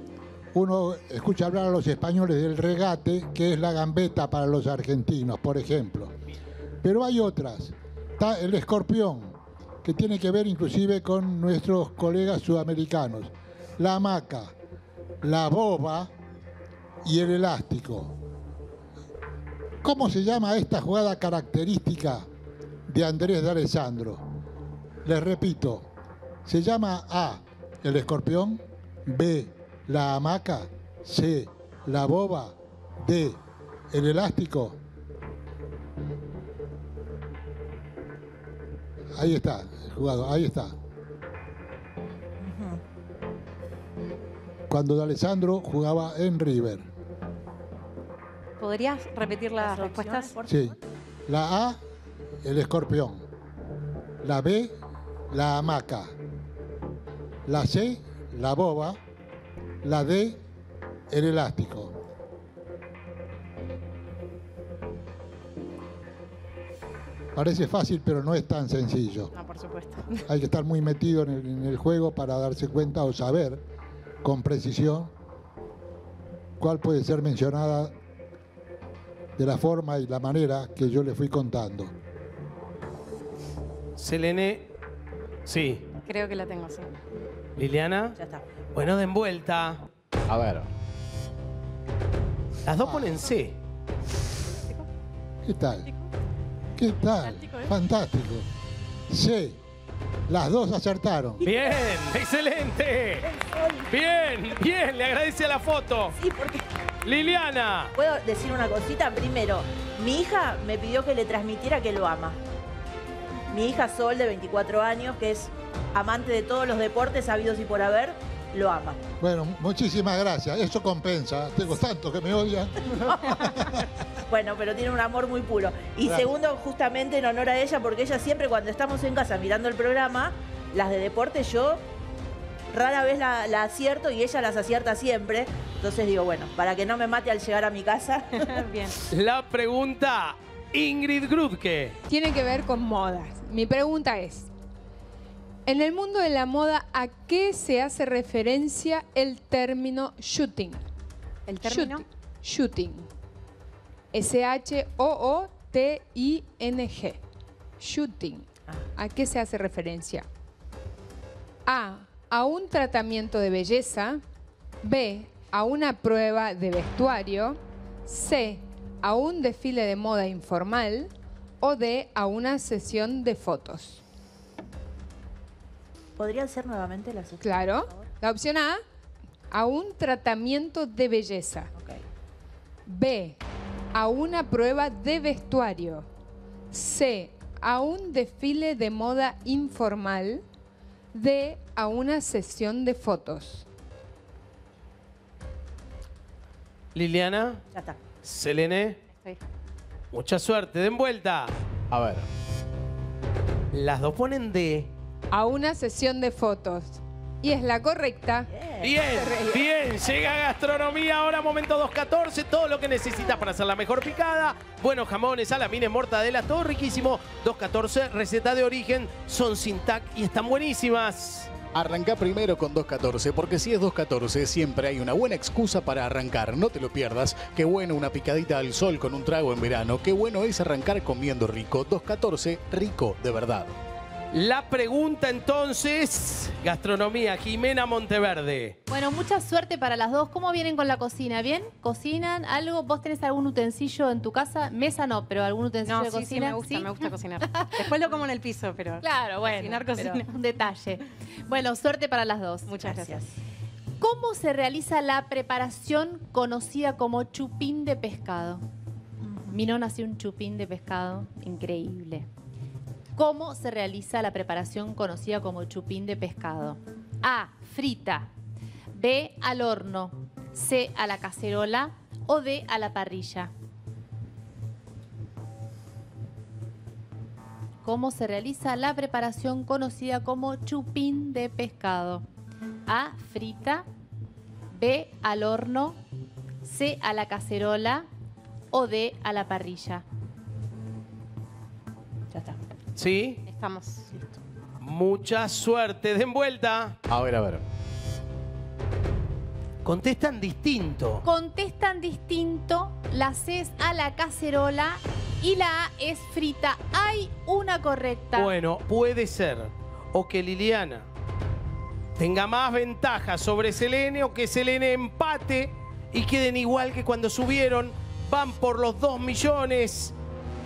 [SPEAKER 16] Uno escucha hablar a los españoles del regate, que es la gambeta para los argentinos, por ejemplo. Pero hay otras. Está el escorpión, que tiene que ver inclusive con nuestros colegas sudamericanos. La hamaca, la boba y el elástico. ¿Cómo se llama esta jugada característica de Andrés D'Alessandro? Les repito, se llama A, el escorpión, B, la hamaca, C, la boba, D, el elástico. Ahí está, el jugador, ahí está. Cuando D'Alessandro jugaba en River.
[SPEAKER 18] ¿Podrías repetir las, las respuestas?
[SPEAKER 16] Sí. La A, el escorpión. La B, la hamaca. La C, la boba. La D, el elástico. Parece fácil, pero no es tan sencillo.
[SPEAKER 18] No, por supuesto.
[SPEAKER 16] Hay que estar muy metido en el, en el juego para darse cuenta o saber con precisión cuál puede ser mencionada de la forma y la manera que yo le fui contando.
[SPEAKER 9] Selene, sí.
[SPEAKER 18] Creo que la tengo, sí.
[SPEAKER 9] Liliana.
[SPEAKER 17] Ya está.
[SPEAKER 9] Bueno, de envuelta.
[SPEAKER 21] A ver.
[SPEAKER 9] Las dos ponen C.
[SPEAKER 16] ¿Qué tal? ¿Qué tal? Fantástico. C. Las dos acertaron.
[SPEAKER 9] Bien, excelente. Bien, bien, le agradece a la foto.
[SPEAKER 8] Sí, porque...
[SPEAKER 9] Liliana.
[SPEAKER 8] ¿Puedo decir una cosita? Primero, mi hija me pidió que le transmitiera que lo ama. Mi hija Sol, de veinticuatro años, que es amante de todos los deportes habidos y por haber, lo ama.
[SPEAKER 16] Bueno, muchísimas gracias. Eso compensa. Tengo tantos que me odian.
[SPEAKER 8] Bueno, pero tiene un amor muy puro. Y
[SPEAKER 16] Gracias.
[SPEAKER 8] segundo, justamente en honor a ella, porque ella siempre cuando estamos en casa mirando el programa, las de deporte yo rara vez la, la acierto y ella las acierta siempre. Entonces digo, bueno, para que no me mate al llegar a mi casa.
[SPEAKER 18] Bien.
[SPEAKER 9] La pregunta, Ingrid Grudke.
[SPEAKER 15] Tiene que ver con modas. Mi pregunta es, en el mundo de la moda, ¿a qué se hace referencia el término shooting?
[SPEAKER 18] ¿El término?
[SPEAKER 15] Shooting. Shooting. S H O O T I N G. Shooting. ¿A qué se hace referencia? A. A un tratamiento de belleza. B. A una prueba de vestuario. C. A un desfile de moda informal. O D. A una sesión de fotos.
[SPEAKER 8] ¿Podrían ser nuevamente las opciones?
[SPEAKER 15] Claro. La opción A. A un tratamiento de belleza.
[SPEAKER 8] Okay.
[SPEAKER 15] B. A una prueba de vestuario. C. A un desfile de moda informal. D. A una sesión de fotos.
[SPEAKER 9] Liliana.
[SPEAKER 8] Ya está.
[SPEAKER 9] Selene.
[SPEAKER 18] Sí.
[SPEAKER 9] Mucha suerte, den vuelta.
[SPEAKER 21] A ver.
[SPEAKER 9] Las dos ponen D.
[SPEAKER 15] A una sesión de fotos. Y es la correcta.
[SPEAKER 9] Bien, bien, llega Gastronomía ahora, momento dos catorce, todo lo que necesitas para hacer la mejor picada. Buenos jamones, salamines, mortadela, todo riquísimo. dos catorce, receta de origen, son sin tac y están buenísimas.
[SPEAKER 21] Arranca primero con dos catorce, porque si es dos catorce siempre hay una buena excusa para arrancar. No te lo pierdas. Qué bueno una picadita al sol con un trago en verano. Qué bueno es arrancar comiendo rico. dos catorce, rico de verdad.
[SPEAKER 9] La pregunta entonces, Gastronomía, Jimena Monteverde.
[SPEAKER 18] Bueno, mucha suerte para las dos. ¿Cómo vienen con la cocina? ¿Bien? ¿Cocinan algo? ¿Vos tenés algún utensilio en tu casa? Mesa no, pero algún utensilio
[SPEAKER 20] No,
[SPEAKER 18] de
[SPEAKER 20] sí,
[SPEAKER 18] cocina.
[SPEAKER 20] sí, me gusta, me gusta cocinar. Después lo como en el piso, pero
[SPEAKER 18] Claro, bueno.
[SPEAKER 20] cocinar, cocina.
[SPEAKER 18] pero un detalle. Bueno, suerte para las dos.
[SPEAKER 20] Muchas gracias.
[SPEAKER 18] ¿Cómo se realiza la preparación conocida como chupín de pescado? Mi nona hace un chupín de pescado increíble. ¿Cómo se realiza la preparación conocida como chupín de pescado? A. Frita. B. Al horno. C. A la cacerola. O D. A la parrilla. ¿Cómo se realiza la preparación conocida como chupín de pescado? A. Frita. B. Al horno. C. A la cacerola. O D. A la parrilla.
[SPEAKER 8] Ya está.
[SPEAKER 9] ¿Sí?
[SPEAKER 18] Estamos.
[SPEAKER 9] Mucha suerte, den vuelta.
[SPEAKER 21] A ver, a ver.
[SPEAKER 9] Contestan distinto.
[SPEAKER 18] Contestan distinto. La C es a la cacerola y la A es frita. Hay una correcta.
[SPEAKER 9] Bueno, puede ser o que Liliana tenga más ventaja sobre Selene o que Selene empate y queden igual que cuando subieron. Van por los dos millones.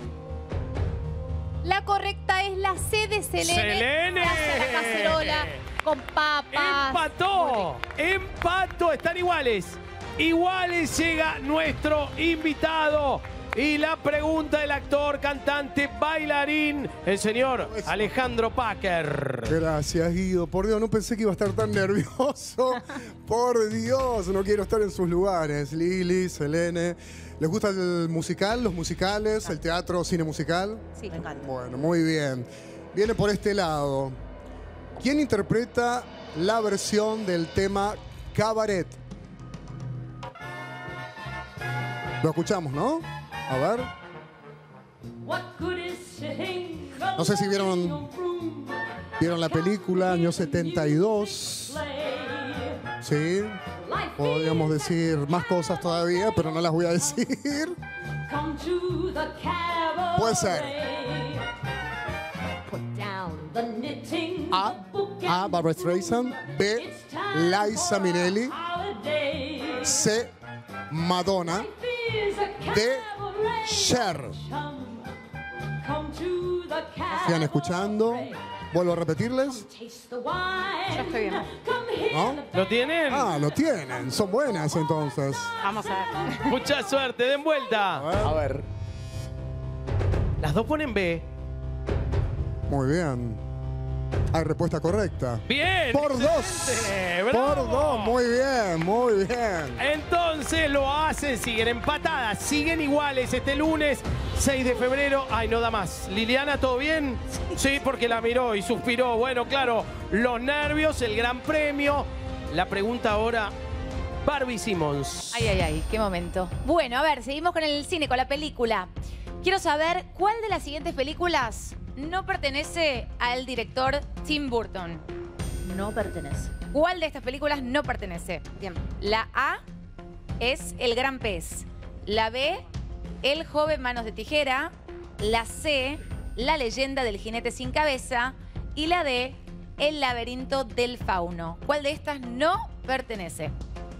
[SPEAKER 18] La correcta es la C de Selene.
[SPEAKER 9] ¡Selene!
[SPEAKER 18] Hace la cacerola con papas.
[SPEAKER 9] ¡Empató! ¡Empató! Están iguales. Iguales llega nuestro invitado. Y la pregunta del actor, cantante, bailarín, el señor Alejandro Packer.
[SPEAKER 10] Gracias, Guido. Por Dios, no pensé que iba a estar tan nervioso. Por Dios, no quiero estar en sus lugares. Lili, Selene. ¿Les gusta el musical, los musicales, el teatro, cine musical?
[SPEAKER 8] Sí, me encanta.
[SPEAKER 10] Bueno, muy bien. Viene por este lado. ¿Quién interpreta la versión del tema Cabaret? Lo escuchamos, ¿no? A ver. No sé si vieron, vieron la película, año setenta y dos. Sí. Podríamos decir más cosas todavía, pero no las voy a decir. Puede ser. A. A. Barbra Streisand. B. Liza Minnelli. C. Madonna. D. Cher. Sigan escuchando. ¿Vuelvo a repetirles?
[SPEAKER 6] Yo estoy bien.
[SPEAKER 10] ¿No?
[SPEAKER 9] ¿Lo tienen?
[SPEAKER 10] Ah, lo tienen. Son buenas entonces.
[SPEAKER 6] Vamos a ver.
[SPEAKER 9] Mucha suerte, den vuelta.
[SPEAKER 10] A ver.
[SPEAKER 9] Las dos ponen B.
[SPEAKER 10] Muy bien. Hay respuesta correcta.
[SPEAKER 9] Bien.
[SPEAKER 10] Por dos.
[SPEAKER 9] ¡Bravo!
[SPEAKER 10] Por dos. Muy bien, muy bien.
[SPEAKER 9] Entonces lo hacen, siguen empatadas, siguen iguales este lunes seis de febrero. Ay, no da más. Liliana, ¿todo bien? Sí, porque la miró y suspiró. Bueno, claro, los nervios, el gran premio. La pregunta ahora, Barbie Simmons.
[SPEAKER 17] Ay, ay, ay, qué momento. Bueno, a ver, seguimos con el cine, con la película. Quiero saber cuál de las siguientes películas no pertenece al director Tim Burton.
[SPEAKER 8] No pertenece.
[SPEAKER 17] ¿Cuál de estas películas no pertenece? Bien. La A es El Gran Pez. La B, El Joven Manos de Tijera. La C, La Leyenda del Jinete Sin Cabeza. Y la D, El Laberinto del Fauno. ¿Cuál de estas no pertenece?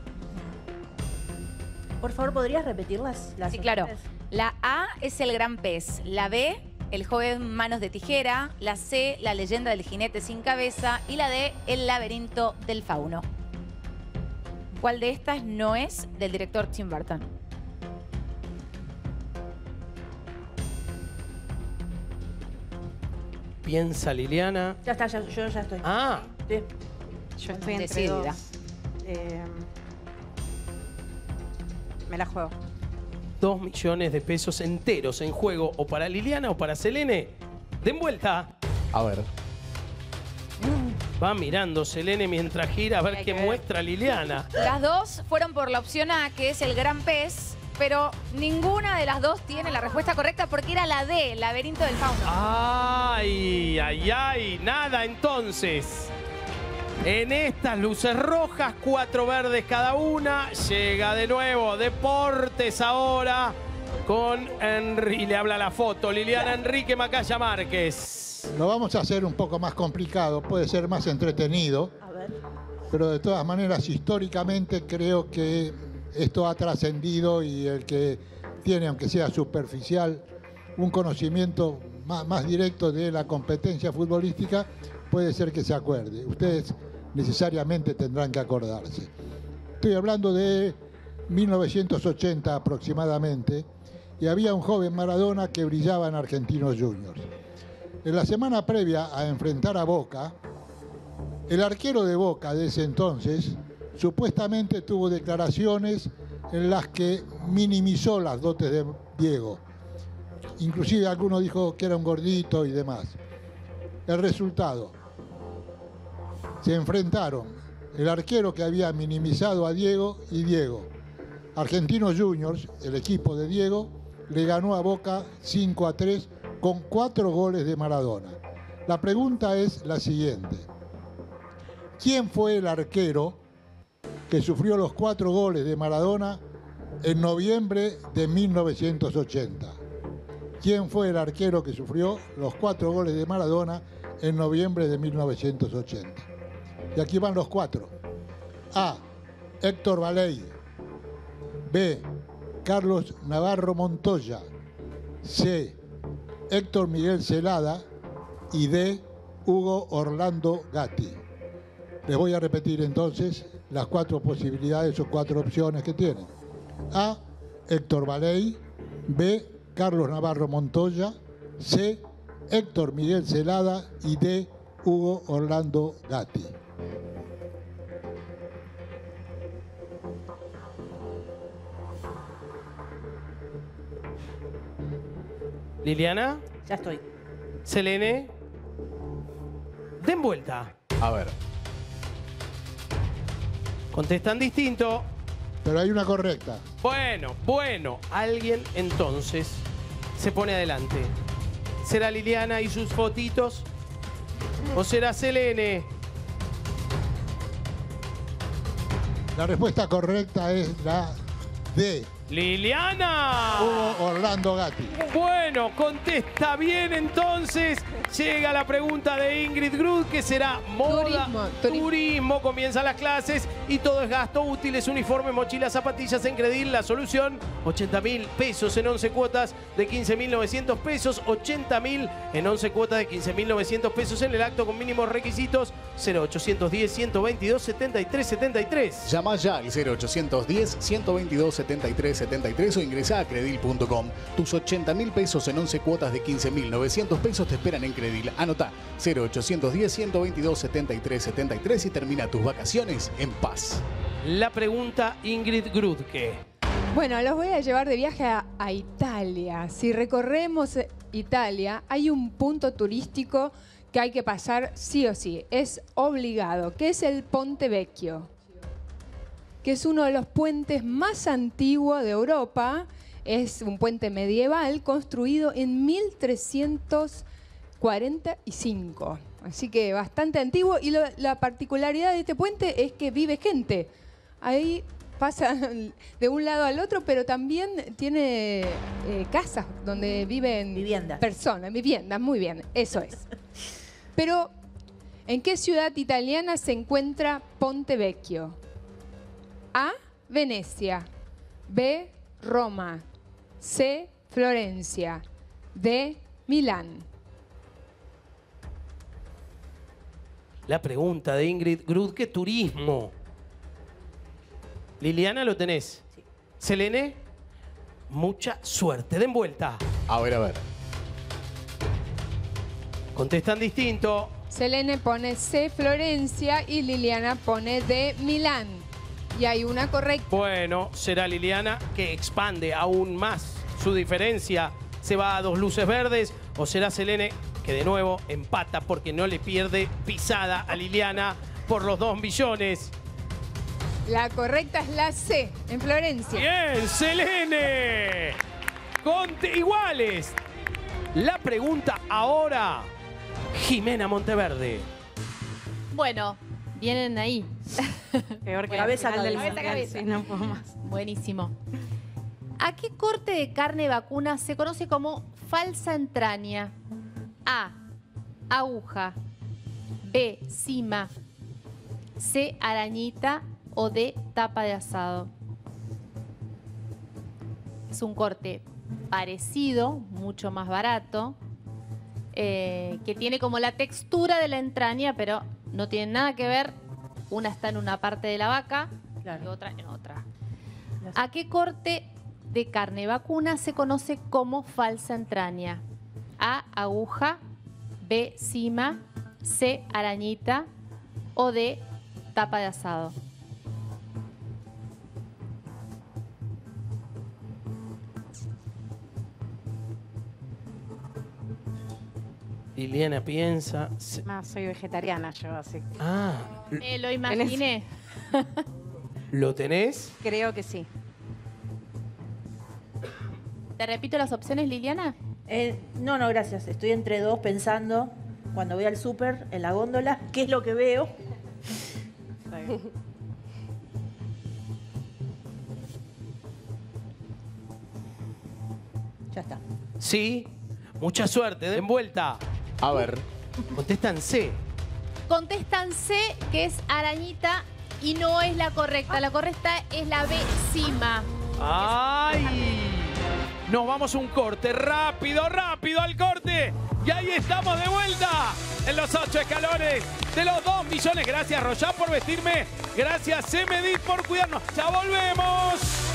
[SPEAKER 8] Por favor, ¿podrías repetirlas? Las
[SPEAKER 17] Sí, claro.
[SPEAKER 8] opciones?
[SPEAKER 17] La A es El Gran Pez. La B, El Joven Manos de Tijera. La C, La Leyenda del Jinete Sin Cabeza. Y la D, El Laberinto del Fauno. ¿Cuál de estas no es del director Tim Burton?
[SPEAKER 9] Piensa Liliana.
[SPEAKER 8] Ya está, ya- yo ya estoy.
[SPEAKER 9] Ah.
[SPEAKER 8] Sí.
[SPEAKER 6] Yo estoy entre
[SPEAKER 17] Decidida.
[SPEAKER 6] dos. Eh, me la juego.
[SPEAKER 9] Dos millones de pesos enteros en juego, o para Liliana o para Selene. Den vuelta.
[SPEAKER 21] A ver.
[SPEAKER 9] Va mirando Selene mientras gira a ver
[SPEAKER 17] Hay
[SPEAKER 9] qué
[SPEAKER 17] que ver.
[SPEAKER 9] muestra Liliana.
[SPEAKER 17] Las dos fueron por la opción A, que es El Gran Pez, pero ninguna de las dos tiene la respuesta correcta porque era la D, El Laberinto del Fauno.
[SPEAKER 9] Ay, ay, ay. Nada entonces. En estas luces rojas, cuatro verdes cada una. Llega de nuevo Deportes ahora con Henry. Le habla la foto. Liliana Enrique Macaya Márquez.
[SPEAKER 16] Lo vamos a hacer un poco más complicado, puede ser más entretenido,
[SPEAKER 8] A ver.
[SPEAKER 16] pero de todas maneras históricamente creo que esto ha trascendido y el que tiene, aunque sea superficial, un conocimiento más, más directo de la competencia futbolística, puede ser que se acuerde. Ustedes necesariamente tendrán que acordarse. Estoy hablando de mil novecientos ochenta aproximadamente, y había un joven Maradona que brillaba en Argentinos Juniors. En la semana previa a enfrentar a Boca, el arquero de Boca de ese entonces supuestamente tuvo declaraciones en las que minimizó las dotes de Diego. Inclusive alguno dijo que era un gordito y demás. El resultado, se enfrentaron el arquero que había minimizado a Diego y Diego. Argentinos Juniors, el equipo de Diego, le ganó a Boca cinco a tres con cuatro goles de Maradona. La pregunta es la siguiente. ¿Quién fue el arquero que sufrió los cuatro goles de Maradona en noviembre de mil novecientos ochenta? ¿Quién fue el arquero que sufrió los cuatro goles de Maradona en noviembre de mil novecientos ochenta? Y aquí van los cuatro. A. Héctor Baley. B. Carlos Navarro Montoya. C. Héctor Miguel Celada. Y D. Hugo Orlando Gatti. Les voy a repetir entonces las cuatro posibilidades o cuatro opciones que tienen. A. Héctor Baley. B. Carlos Navarro Montoya. C. Héctor Miguel Celada. Y D. Hugo Orlando Gatti.
[SPEAKER 9] Liliana.
[SPEAKER 8] Ya estoy.
[SPEAKER 9] Selene. Den vuelta.
[SPEAKER 21] A ver.
[SPEAKER 9] Contestan distinto.
[SPEAKER 16] Pero hay una correcta.
[SPEAKER 9] Bueno, bueno. Alguien entonces se pone adelante. ¿Será Liliana y sus fotitos? ¿O será Selene?
[SPEAKER 16] La respuesta correcta es la D.
[SPEAKER 9] ¡Liliana!
[SPEAKER 16] Hugo Orlando Gatti.
[SPEAKER 9] Bueno, contesta bien entonces. Llega la pregunta de Ingrid Grud, que será moda,
[SPEAKER 15] Turismo,
[SPEAKER 9] turismo.
[SPEAKER 15] turismo.
[SPEAKER 9] Comienzan las clases y todo es gasto, útiles, uniformes, mochilas, zapatillas en Credil. La solución, ochenta mil pesos en once cuotas de quince mil novecientos pesos. ochenta mil en once cuotas de quince mil novecientos pesos en el acto con mínimos requisitos. cero ochocientos diez, ciento veintidós, setenta y tres setenta y tres.
[SPEAKER 21] Llama ya al cero ochocientos diez, ciento veintidós, setenta y tres setenta y tres o ingresa a credil punto com. Tus ochenta mil pesos en once cuotas de quince mil novecientos pesos te esperan en Credil. Anota cero ochocientos diez, ciento veintidós, setenta y tres setenta y tres y termina tus vacaciones en paz.
[SPEAKER 9] La pregunta Ingrid Grudke.
[SPEAKER 15] Bueno, los voy a llevar de viaje a, a Italia. Si recorremos Italia, hay un punto turístico que hay que pasar sí o sí. Es obligado, que es el Ponte Vecchio, que es uno de los puentes más antiguos de Europa. Es un puente medieval construido en mil trescientos cuarenta y cinco. Así que bastante antiguo. Y lo, la particularidad de este puente es que vive gente. Ahí pasa de un lado al otro, pero también tiene eh, casas donde viven
[SPEAKER 8] Viviendas.
[SPEAKER 15] personas, viviendas, muy bien, eso es. Pero, ¿en qué ciudad italiana se encuentra Ponte Vecchio? A. Venecia. B. Roma. C. Florencia. D. Milán.
[SPEAKER 9] La pregunta de Ingrid Grudke, turismo. Liliana, ¿lo tenés? Sí. Selene, mucha suerte. Den vuelta.
[SPEAKER 21] A ver, a ver.
[SPEAKER 9] Contestan distinto.
[SPEAKER 15] Selene pone C. Florencia y Liliana pone D. Milán. Y hay una correcta.
[SPEAKER 9] Bueno, será Liliana que expande aún más su diferencia. Se va a dos luces verdes. O será Selene que de nuevo empata porque no le pierde pisada a Liliana por los dos millones.
[SPEAKER 15] La correcta es la C, en Florencia.
[SPEAKER 9] Bien, Selene. Conte iguales. La pregunta ahora, Jimena Monteverde.
[SPEAKER 18] Bueno, vienen ahí. Peor que
[SPEAKER 8] Cabeza,
[SPEAKER 18] al final del
[SPEAKER 8] cabeza,
[SPEAKER 18] mundial,
[SPEAKER 8] cabeza.
[SPEAKER 18] sí, no puedo más. Buenísimo. ¿A qué corte de carne vacuna se conoce como falsa entraña? A. Aguja. B. Cima. C. Arañita. O D. Tapa de asado. Es un corte parecido, mucho más barato, eh, que tiene como la textura de la entraña, pero no tiene nada que ver. Una está en una parte de la vaca y otra en otra. ¿A qué corte de carne vacuna se conoce como falsa entraña? A. Aguja. B. Cima. C. Arañita. O D. Tapa de asado.
[SPEAKER 9] Liliana piensa.
[SPEAKER 20] No, soy vegetariana yo, así.
[SPEAKER 9] Ah,
[SPEAKER 18] Me lo imaginé.
[SPEAKER 9] ¿lo tenés?
[SPEAKER 20] Creo que sí.
[SPEAKER 18] ¿Te repito las opciones, Liliana?
[SPEAKER 8] Eh, no, no, gracias. Estoy entre dos pensando, cuando voy al súper, en la góndola, qué es lo que veo. Ya está.
[SPEAKER 9] Sí. Mucha suerte. Den vuelta.
[SPEAKER 21] A ver.
[SPEAKER 9] Contestan C.
[SPEAKER 18] Contestan C, que es arañita, y no es la correcta. La correcta es la B, cima.
[SPEAKER 9] ¡Ay! Nos vamos a un corte. Rápido, rápido al corte. Y ahí estamos de vuelta en los ocho escalones de los dos millones. Gracias, Royal, por vestirme. Gracias, Semedit, por cuidarnos. ¡Ya volvemos!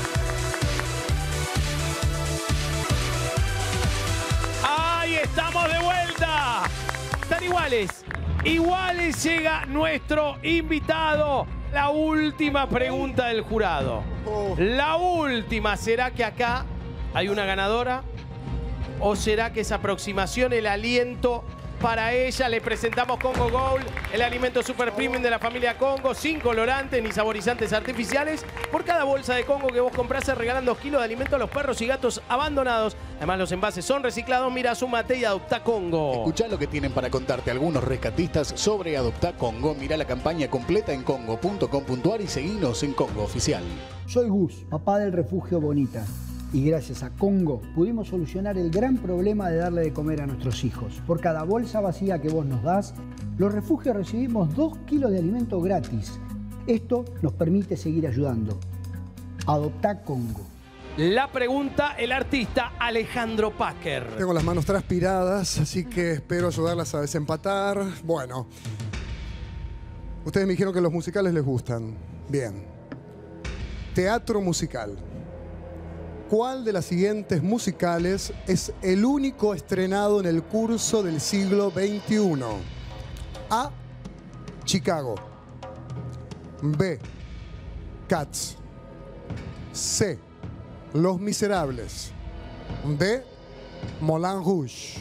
[SPEAKER 9] ¡Ahí estamos de vuelta! Están iguales. Iguales llega nuestro invitado. La última pregunta del jurado. La última. ¿Será que acá hay una ganadora? ¿O será que esa aproximación, el aliento para ella? Le presentamos Congo Gold, el alimento super premium de la familia Congo, sin colorantes ni saborizantes artificiales. Por cada bolsa de Congo que vos comprás se regalan dos kilos de alimento a los perros y gatos abandonados. Además, los envases son reciclados. Mira, súmate y adoptá Congo.
[SPEAKER 21] Escuchá lo que tienen para contarte algunos rescatistas sobre Adoptá Congo. Mirá la campaña completa en congo punto com punto ar y seguinos en Congo Oficial.
[SPEAKER 3] Soy Gus, papá del refugio Bonita. Y gracias a Congo pudimos solucionar el gran problema de darle de comer a nuestros hijos. Por cada bolsa vacía que vos nos das, los refugios recibimos dos kilos de alimento gratis. Esto nos permite seguir ayudando. Adoptá Congo.
[SPEAKER 9] La pregunta, el artista Alejandro Packer.
[SPEAKER 10] Tengo las manos transpiradas, así que espero ayudarlas a desempatar. Bueno, ustedes me dijeron que los musicales les gustan. Bien. Teatro musical. ¿Cuál de las siguientes musicales es el único estrenado en el curso del siglo veintiuno? A. Chicago. B. Cats. C. Los Miserables. D. Moulin Rouge.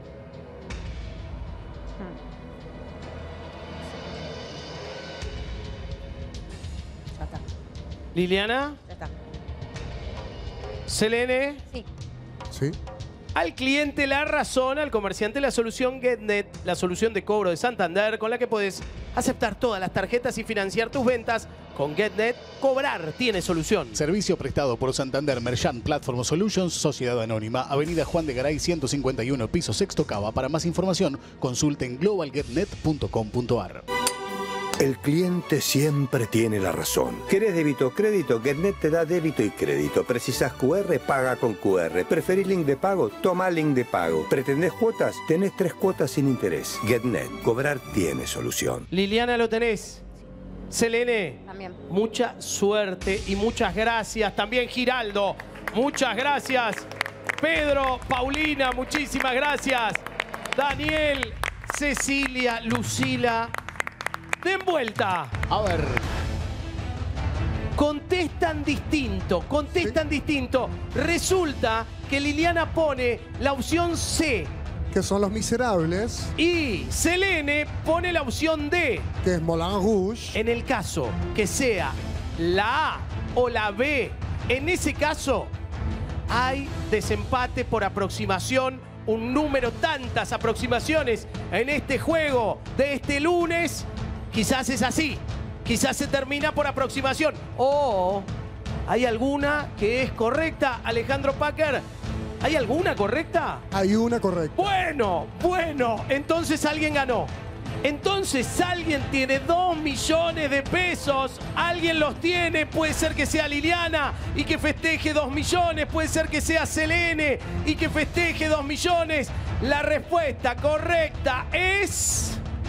[SPEAKER 8] Ya está.
[SPEAKER 9] Liliana.
[SPEAKER 8] Ya está.
[SPEAKER 9] Selene.
[SPEAKER 8] Sí.
[SPEAKER 10] Sí.
[SPEAKER 9] Al cliente la razón, al comerciante la solución GetNet, la solución de cobro de Santander con la que puedes aceptar todas las tarjetas y financiar tus ventas. Con GetNet, cobrar tiene solución.
[SPEAKER 21] Servicio prestado por Santander Merchant Platform Solutions, Sociedad Anónima, Avenida Juan de Garay ciento cincuenta y uno, piso sexto, Cava. Para más información, consulte en global get net punto com punto ar.
[SPEAKER 22] El cliente siempre tiene la razón. ¿Querés débito o crédito? GetNet te da débito y crédito. ¿Precisás Q R? Paga con Q R. ¿Preferís link de pago? Toma link de pago. ¿Pretendés cuotas? Tenés tres cuotas sin interés. GetNet. Cobrar tiene solución.
[SPEAKER 9] Liliana, ¿lo tenés? Selene.
[SPEAKER 6] También.
[SPEAKER 9] Mucha suerte y muchas gracias. También Giraldo. Muchas gracias. Pedro, Paulina, muchísimas gracias. Daniel, Cecilia, Lucila. Den vuelta.
[SPEAKER 21] A ver.
[SPEAKER 9] Contestan distinto, contestan ¿Sí? distinto. Resulta que Liliana pone la opción C.
[SPEAKER 10] Que son Los Miserables.
[SPEAKER 9] Y Selene pone la opción D.
[SPEAKER 10] Que es Moulin Rouge.
[SPEAKER 9] En el caso que sea la A o la B, en ese caso hay desempate por aproximación. Un número, tantas aproximaciones en este juego de este lunes. Quizás es así, quizás se termina por aproximación. O hay alguna que es correcta, Alejandro Packer. ¿Hay alguna correcta?
[SPEAKER 10] Hay una correcta.
[SPEAKER 9] Bueno, bueno, entonces alguien ganó. Entonces alguien tiene dos millones de pesos. Alguien los tiene, puede ser que sea Liliana y que festeje dos millones. Puede ser que sea Selene y que festeje dos millones. La respuesta correcta es...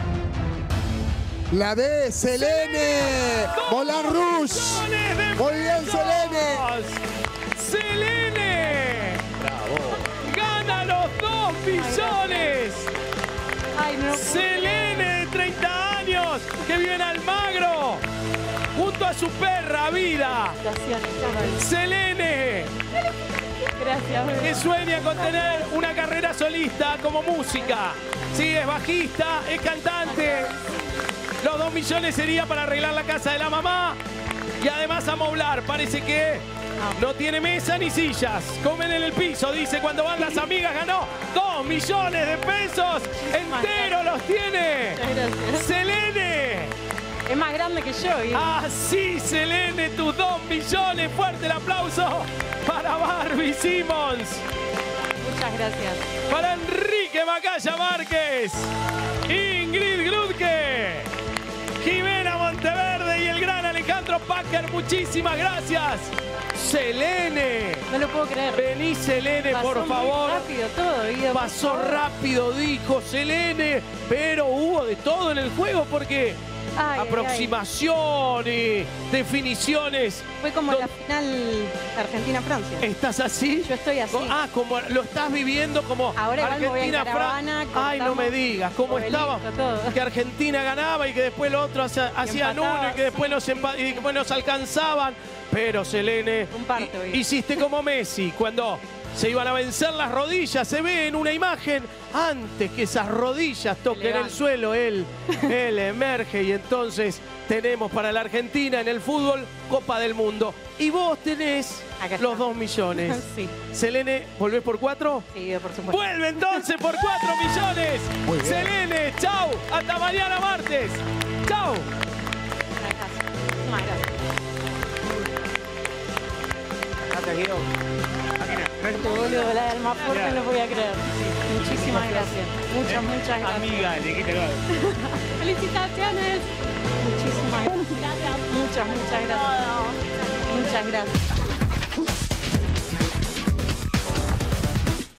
[SPEAKER 10] La D, Selene. Moulin Rouge. Muy bien, Selene.
[SPEAKER 9] Selene.
[SPEAKER 21] Bravo.
[SPEAKER 9] Gana los dos millones.
[SPEAKER 18] Ay, no.
[SPEAKER 9] Selene, de treinta años, que vive en Almagro, junto a su perra Vida. Selene.
[SPEAKER 18] Gracias.
[SPEAKER 9] Que sueña con tener una carrera solista como música. Sí, es bajista, es cantante. Los dos millones sería para arreglar la casa de la mamá y además amoblar. Parece que no tiene mesa ni sillas. Comen en el piso, dice cuando van las amigas. Ganó dos millones de pesos. Entero los tiene. Selene.
[SPEAKER 18] Es más grande que yo. ¿eh?
[SPEAKER 9] Ah, sí, Selene, tus dos millones. Fuerte el aplauso para Barbie Simmons.
[SPEAKER 18] Muchas gracias.
[SPEAKER 9] Para Enrique Macaya Márquez, Ingrid Grudke, Jimena Monteverde y el gran Alejandro Packer, muchísimas gracias. Selene.
[SPEAKER 18] No lo puedo creer.
[SPEAKER 9] Vení, Selene,
[SPEAKER 18] Pasó
[SPEAKER 9] por
[SPEAKER 18] muy
[SPEAKER 9] favor.
[SPEAKER 18] rápido todo, Guido, por
[SPEAKER 9] Pasó
[SPEAKER 18] favor.
[SPEAKER 9] rápido, dijo Selene, pero hubo de todo en el juego porque
[SPEAKER 18] Ay,
[SPEAKER 9] aproximaciones, definiciones.
[SPEAKER 20] Fue como la final Argentina-Francia.
[SPEAKER 9] ¿Estás así?
[SPEAKER 20] Yo estoy así.
[SPEAKER 9] Ah, como lo estás viviendo como
[SPEAKER 20] Ahora igual me voy en
[SPEAKER 9] Argentina
[SPEAKER 20] caravana,
[SPEAKER 9] Francia. Ay, no me
[SPEAKER 20] cortamos
[SPEAKER 9] digas, cómo
[SPEAKER 20] obelisco,
[SPEAKER 9] estaba.
[SPEAKER 20] todo.
[SPEAKER 9] Que Argentina ganaba y que después los otros hacía- hacían
[SPEAKER 20] empataba,
[SPEAKER 9] uno y que después, nos, empa- y después nos alcanzaban. Pero, Selene,
[SPEAKER 20] Un parto,
[SPEAKER 9] hi-
[SPEAKER 20] Guido.
[SPEAKER 9] hiciste como Messi cuando se iban a vencer las rodillas. Se ve en una imagen antes que esas rodillas toquen
[SPEAKER 20] Elegante.
[SPEAKER 9] el suelo. Él, él emerge y entonces tenemos para la Argentina en el fútbol Copa del Mundo. Y vos tenés
[SPEAKER 20] Acá
[SPEAKER 9] los
[SPEAKER 20] está.
[SPEAKER 9] dos millones.
[SPEAKER 20] Sí.
[SPEAKER 9] Selene, ¿volvés por cuatro?
[SPEAKER 20] Sí, por supuesto.
[SPEAKER 9] Vuelve entonces por cuatro millones.
[SPEAKER 10] Muy bien.
[SPEAKER 9] Selene, chau. Hasta mañana martes. Chau.
[SPEAKER 18] Muchas gracias.
[SPEAKER 14] Gracias, Guido.
[SPEAKER 18] Este boludo, la del más fuerte no lo voy a creer. Muchísimas gracias. Muchas, muchas gracias.
[SPEAKER 14] Amiga, le quité el gol.
[SPEAKER 18] Felicitaciones. Muchísimas gracias. Muchas, muchas gracias. Muchas gracias.